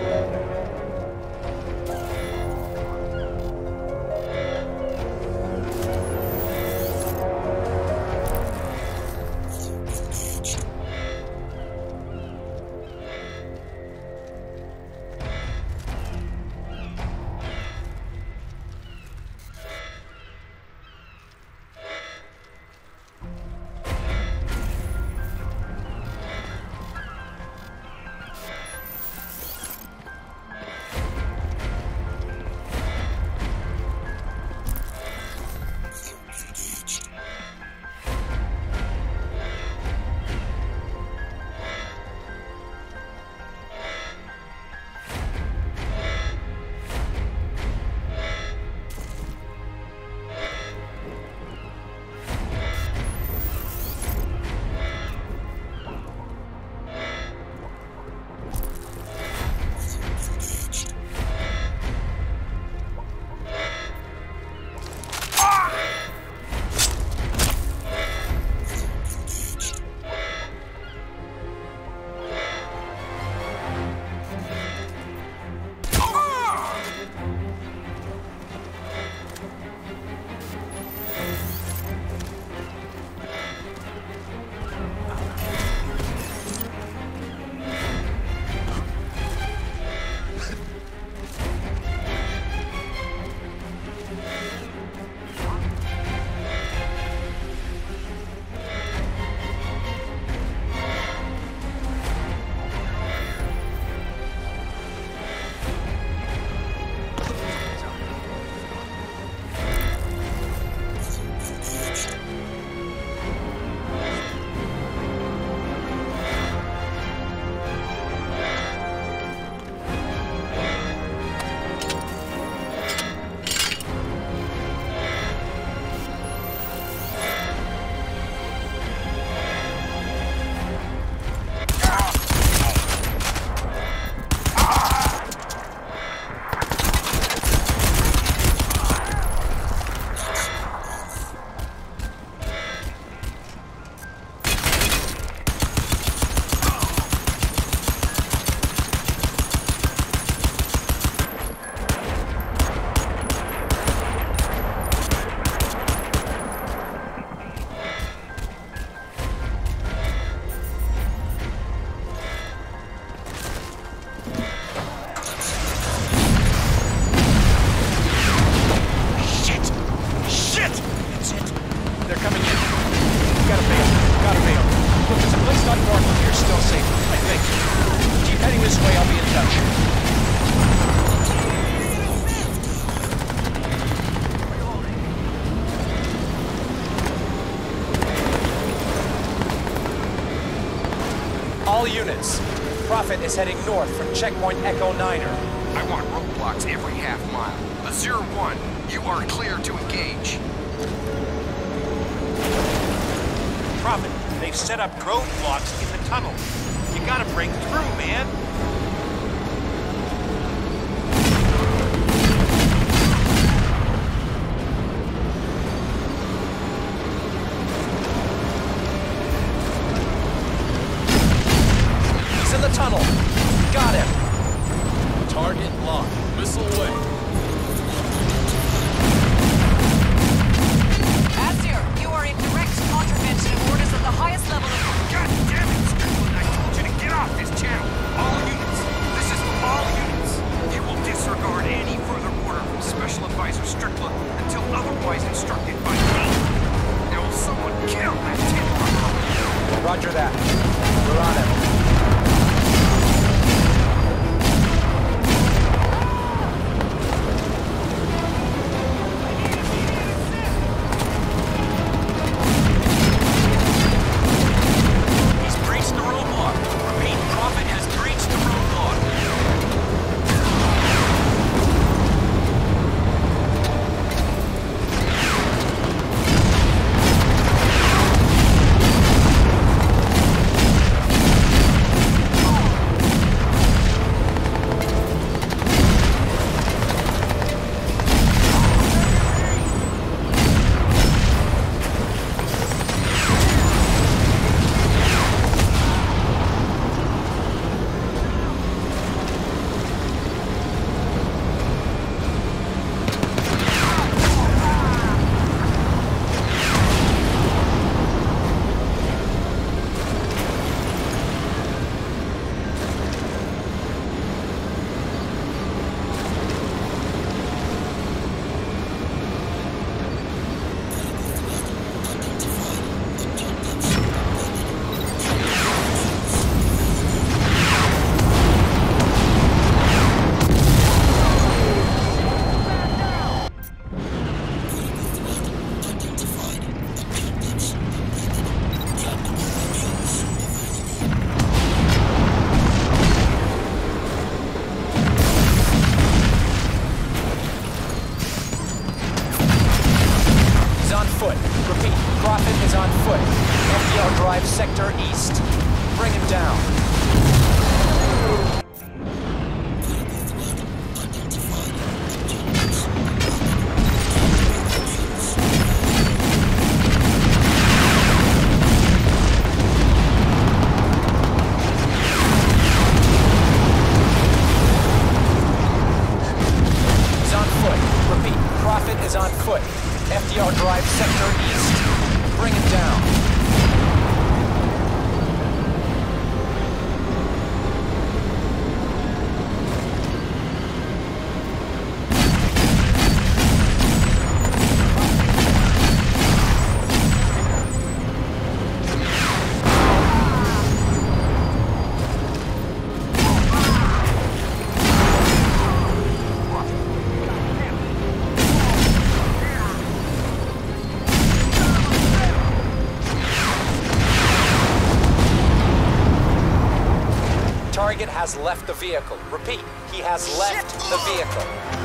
Speaker 8: All units. Prophet is heading north from checkpoint Echo Niner.
Speaker 23: I want roadblocks every half mile. Azure one, you are clear to engage.
Speaker 6: Prophet, they've set up roadblocks in the tunnel. You gotta break through, man.
Speaker 8: He's in the tunnel. Got him.
Speaker 24: Target locked. Missile away.
Speaker 25: Azure, you are in direct contravention of orders at the highest level of...
Speaker 2: God damn it, Strickland! I told you to get off this channel! All units! This is for all units! You will disregard any further order from Special Advisor Strickland until otherwise instructed by me. Now will someone kill that tin rubber?
Speaker 8: Roger that. We're on it. foot. F D R Drive, sector east. Bring him down. Target has left the vehicle. Repeat, he has left the vehicle.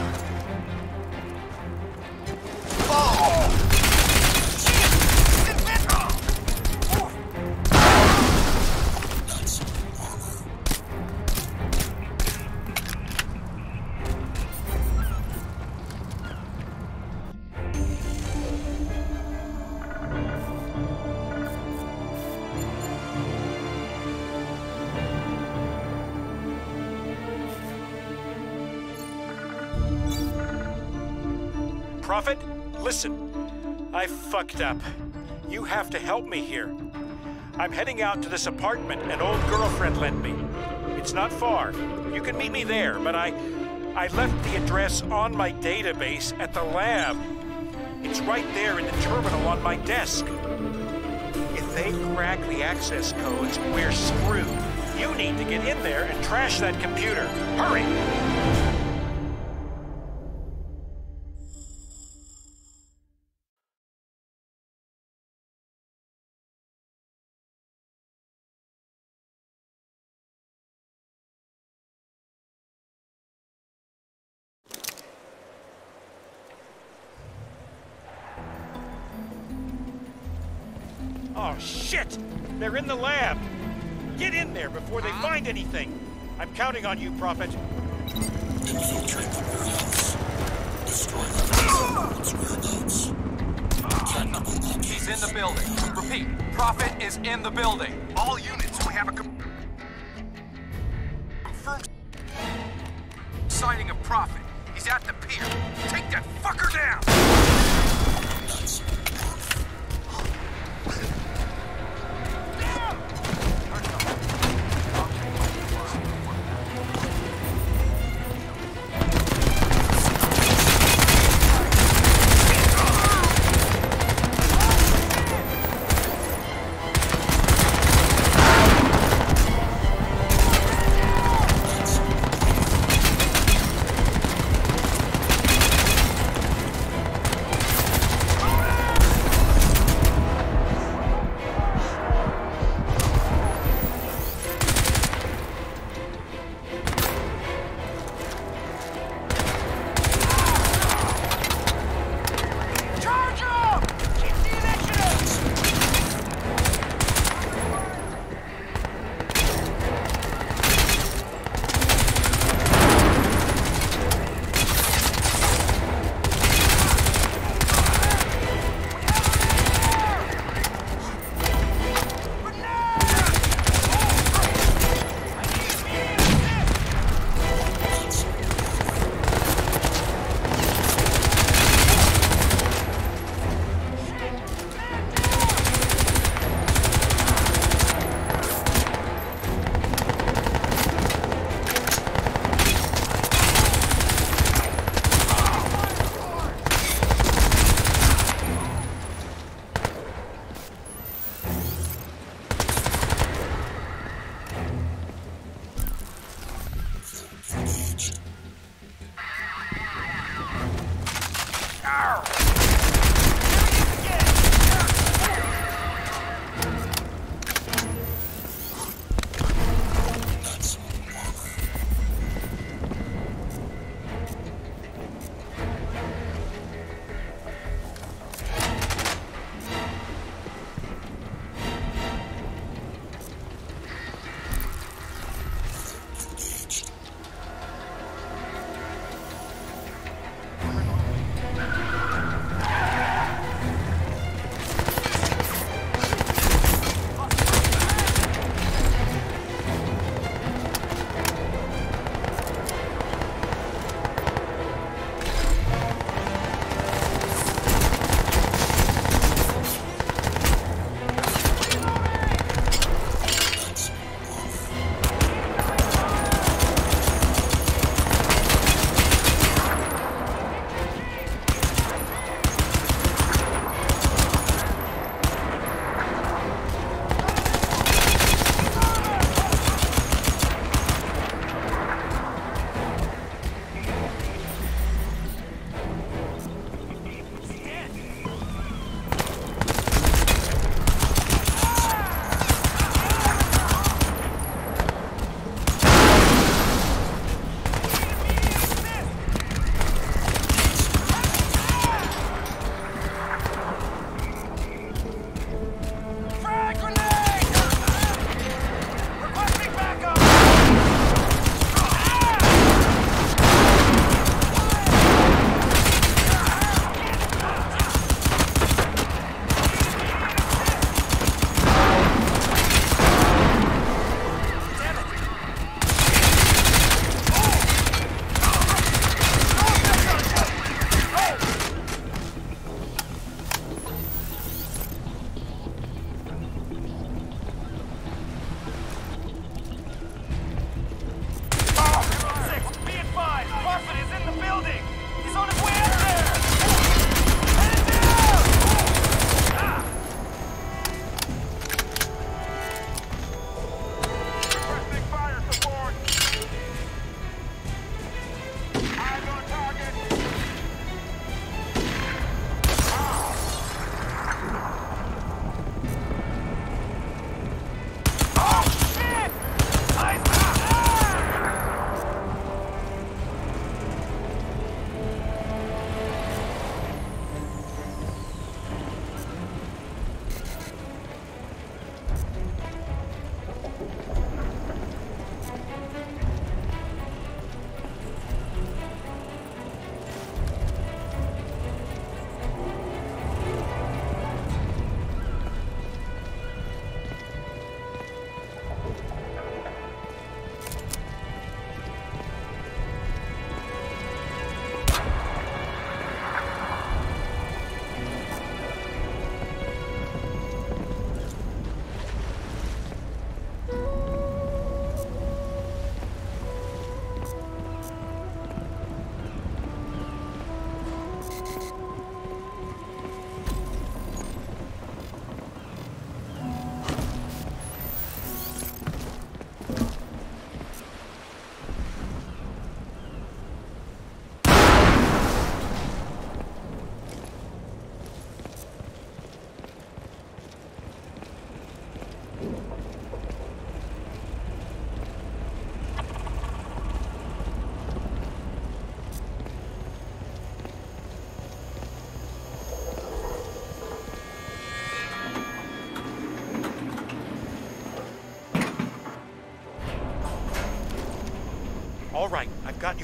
Speaker 6: Prophet, listen. I fucked up. You have to help me here. I'm heading out to this apartment an old girlfriend lent me. It's not far. You can meet me there, but I... I left the address on my database at the lab. It's right there in the terminal on my desk. If they crack the access codes, we're screwed. You need to get in there and trash that computer. Hurry! Oh, shit! They're in the lab! Get in there before they find anything! I'm counting on you, Prophet.
Speaker 17: Infiltrate the warehouse. Destroy the whereabouts.
Speaker 7: He's in the building. Repeat, Prophet is in the building.
Speaker 18: All units, we have a com confirmed sighting of Prophet. He's at the pier. Take that fucker down!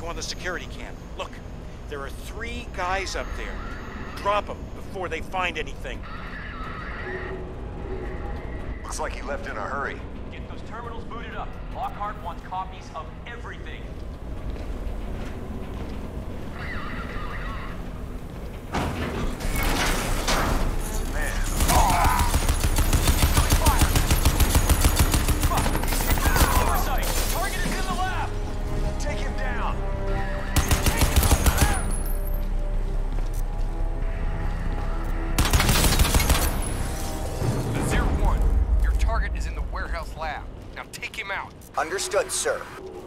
Speaker 6: you on the security cam. Look, there are three guys up there. Drop them before they find anything.
Speaker 18: Looks like he left in a hurry.
Speaker 19: Get those terminals booted up. Lockhart wants copies of everything.
Speaker 1: Understood, sir.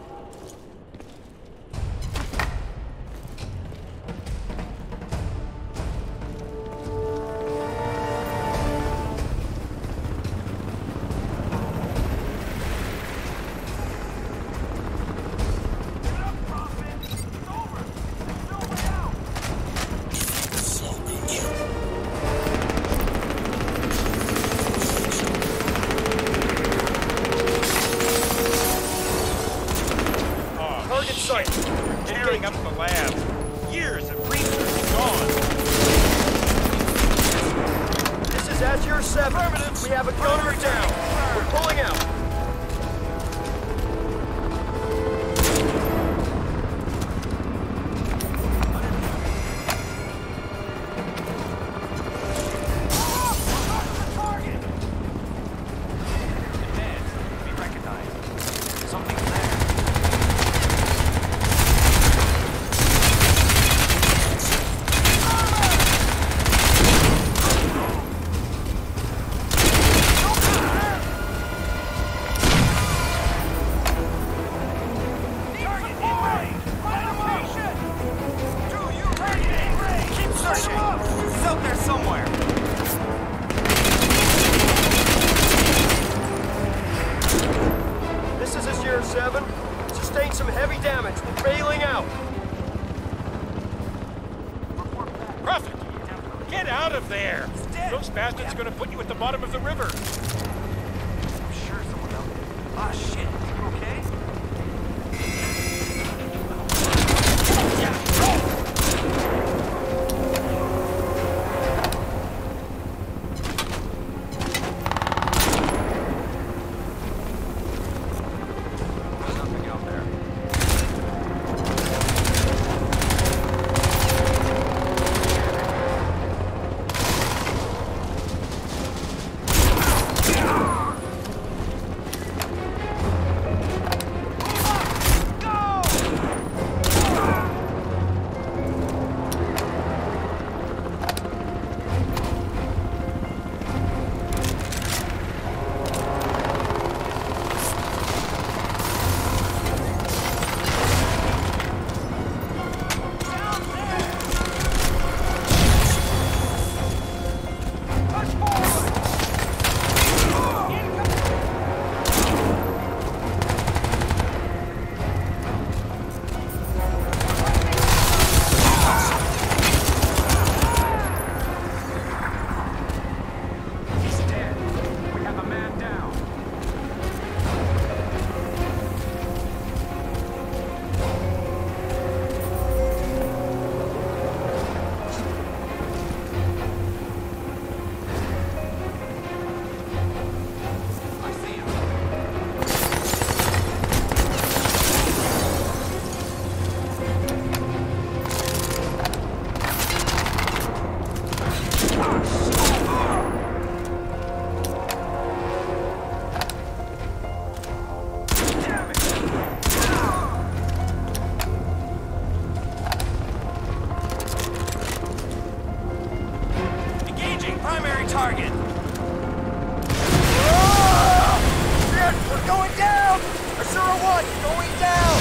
Speaker 6: Tearing up the lab. Years of research gone.
Speaker 1: This is Azure seven. We have a gunner down. We're pulling out. Sustained some heavy damage. We're bailing out.
Speaker 6: Prophet! Get out of there! Those bastards are gonna put you at the bottom of the river.
Speaker 7: I'm sure someone else. Ah, shit. You okay?
Speaker 2: Target! Oh! Shit! We're going down! Azura one, going down!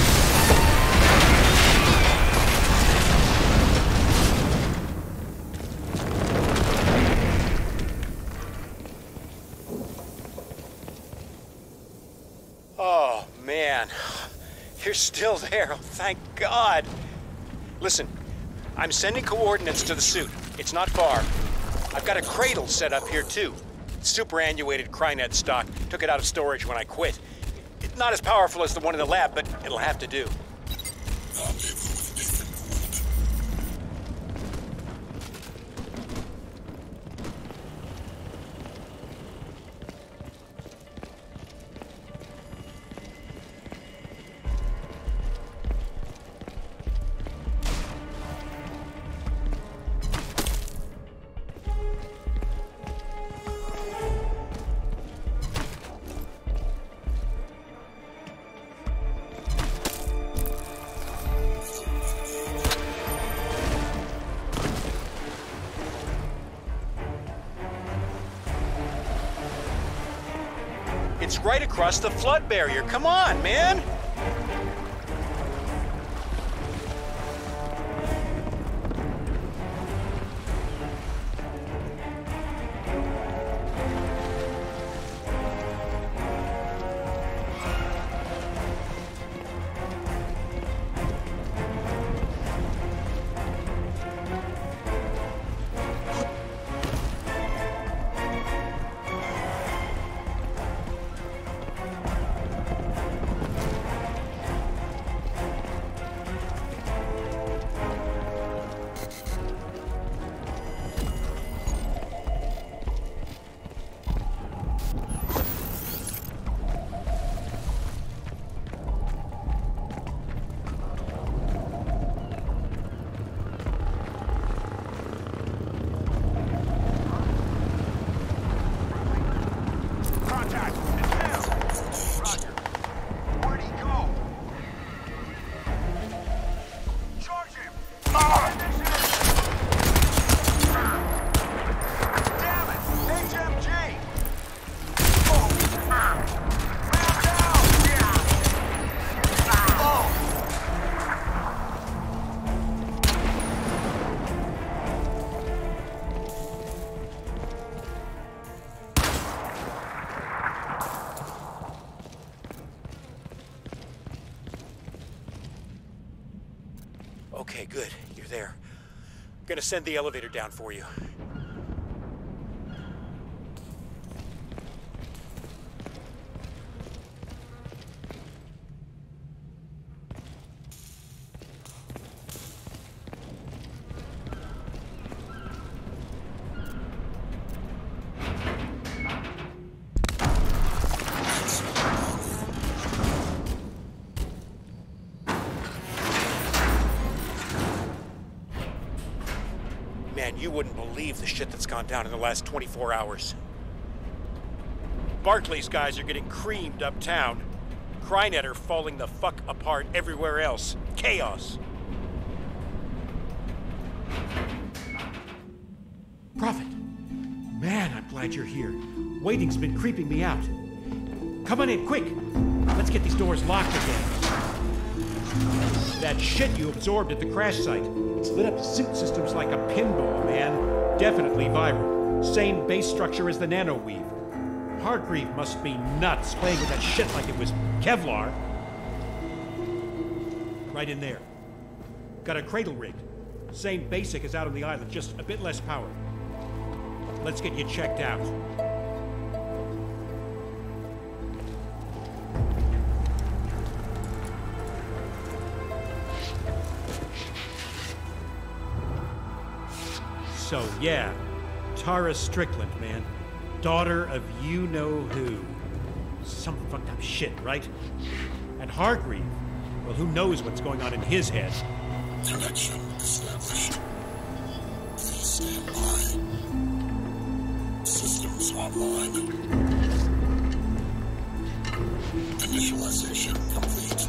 Speaker 6: Oh, man. You're still there. Oh, thank God. Listen, I'm sending coordinates to the suit. It's not far. I've got a cradle set up here, too. Superannuated Crynet stock. Took it out of storage when I quit. It's not as powerful as the one in the lab, but it'll have to do. It's right across the flood barrier. Come on, man! Okay, good. You're there. I'm gonna send the elevator down for you. Man, you wouldn't believe the shit that's gone down in the last twenty-four hours. Barclay's guys are getting creamed uptown. Crynet are falling the fuck apart everywhere else. Chaos. Prophet. Man, I'm glad you're here. Waiting's been creeping me out. Come on in, quick. Let's get these doors locked again. That shit you absorbed at the crash site. It's lit up suit systems like a pinball, man. Definitely viral. Same base structure as the nanoweave. Hargreave must be nuts playing with that shit like it was Kevlar. Right in there. Got a cradle rigged. Same basic as out on the island, just a bit less power. Let's get you checked out. So, yeah, Tara Strickland, man. Daughter of you-know-who. Some fucked up shit, right? And Hargreave, well, who knows what's going on in his head?
Speaker 16: Connection established. Please stand by. Systems online. Initialization complete.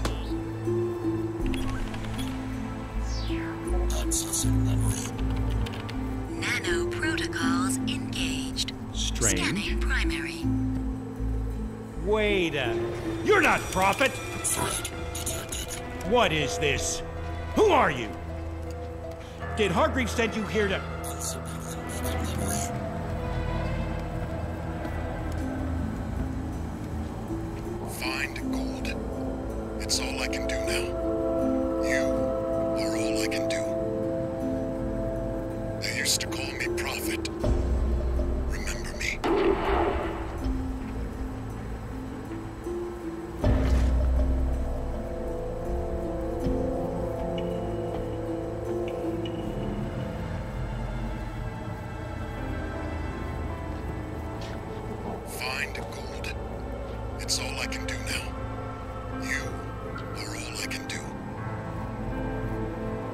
Speaker 16: Accessing memory.
Speaker 5: Nano protocols engaged.
Speaker 6: Strange.
Speaker 5: Scanning primary.
Speaker 6: Wait a... You're not Prophet! What is this? Who are you? Did Hargreave send you here to...
Speaker 17: Find gold. It's all I can do now. You are all I can do. They used to call me Prophet. Remember me?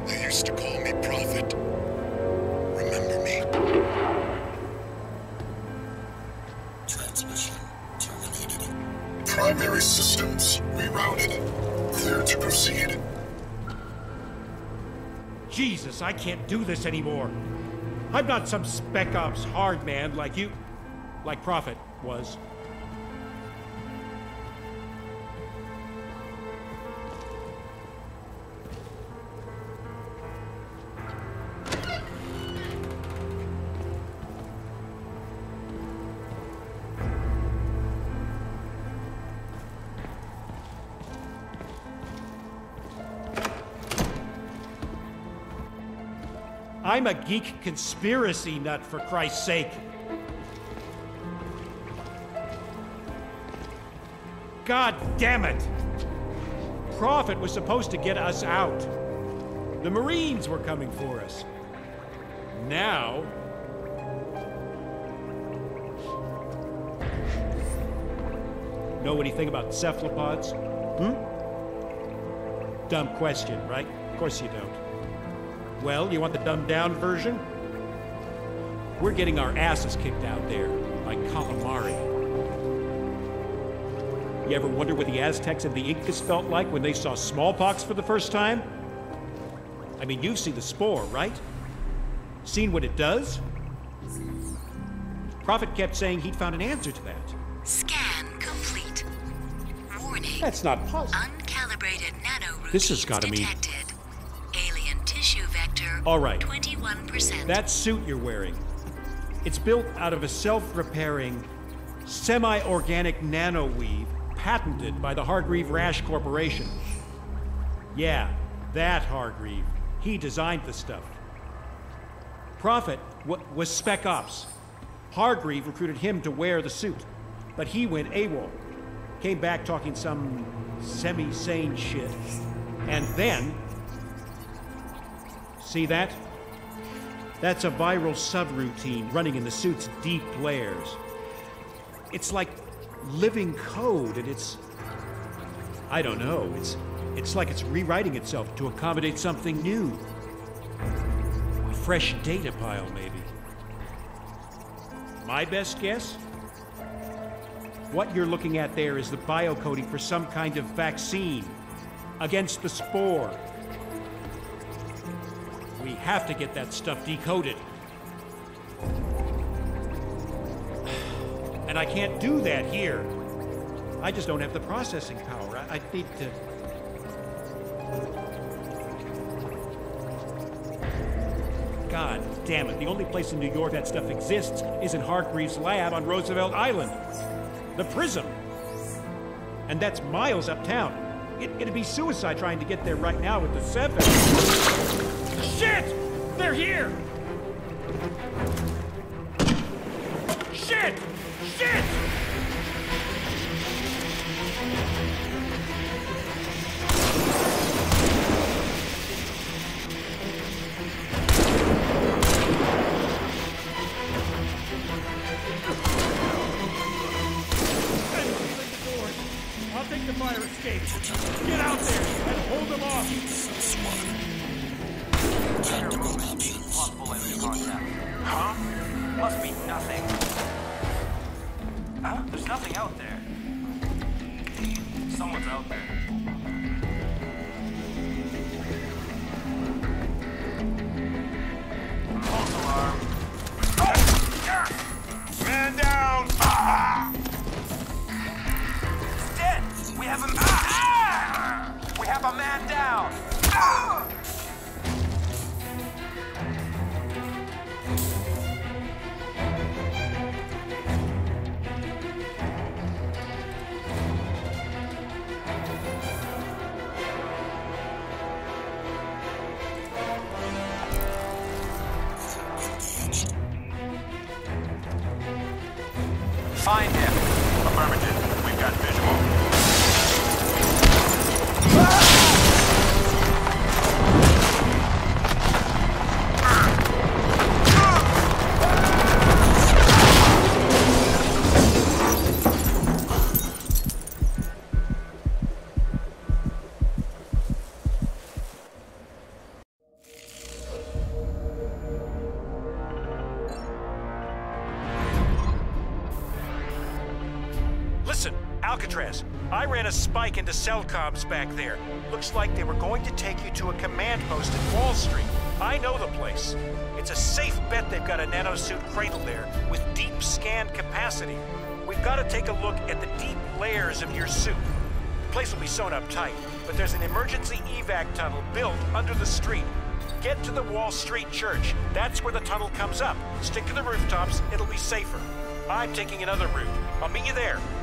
Speaker 17: They used to call me Prophet. Remember me? Transmission terminated. Primary systems rerouted. Clear to proceed.
Speaker 6: Jesus, I can't do this anymore. I'm not some Spec Ops hard man like you... like Prophet was. I'm a geek conspiracy nut, for Christ's sake. God damn it! Prophet was supposed to get us out. The Marines were coming for us. Now... Know anything about cephalopods? Hmm? Dumb question, right? Of course you don't. Well, you want the dumbed-down version? We're getting our asses kicked out there by calamari. You ever wonder what the Aztecs and the Incas felt like when they saw smallpox for the first time? I mean, you've seen the spore, right? Seen what it does? Prophet kept saying he'd found an answer to that.
Speaker 5: Scan complete. Warning.
Speaker 6: That's not possible.
Speaker 5: Uncalibrated nanoroutines
Speaker 6: This has got to mean...
Speaker 5: detected. Alien tissue vector.
Speaker 6: All right.
Speaker 5: twenty-one percent.
Speaker 6: That suit you're wearing, it's built out of a self-repairing, semi-organic nanoweave patented by the Hargreave Rash Corporation. Yeah, that Hargreave. He designed the stuff. Prophet w was Spec Ops. Hargreave recruited him to wear the suit, but he went AWOL. Came back talking some semi-sane shit. And then... See that? That's a viral subroutine running in the suit's deep layers. It's like living code, and it's... I don't know, it's... It's like it's rewriting itself to accommodate something new. A fresh data pile, maybe. My best guess? What you're looking at there is the biocoding for some kind of vaccine against the spore. We have to get that stuff decoded. And I can't do that here. I just don't have the processing power. I, I need to... God damn it, the only place in New York that stuff exists is in Hargreaves' lab on Roosevelt Island. The Prism. And that's miles uptown. It, it'd be suicide trying to get there right now with the seven. Shit! They're here! Shit! Shit! I'll take the fire escape. Get out there and hold them off.
Speaker 19: Possible enemy contact.
Speaker 18: Huh?
Speaker 19: Must be nothing. Huh? There's nothing out there. Someone's out there. False alarm.
Speaker 18: Oh! Man down! Ah!
Speaker 19: He's dead! We have him. Ah! We have a man down! Ah!
Speaker 18: Find him. Affirmative. We've got visual.
Speaker 6: Alcatraz, I ran a spike into cell comms back there. Looks like they were going to take you to a command post at Wall Street. I know the place. It's a safe bet they've got a nanosuit cradle there with deep scan capacity. We've got to take a look at the deep layers of your suit. The place will be sewn up tight, but there's an emergency evac tunnel built under the street. Get to the Wall Street Church. That's where the tunnel comes up. Stick to the rooftops, it'll be safer. I'm taking another route. I'll meet you there.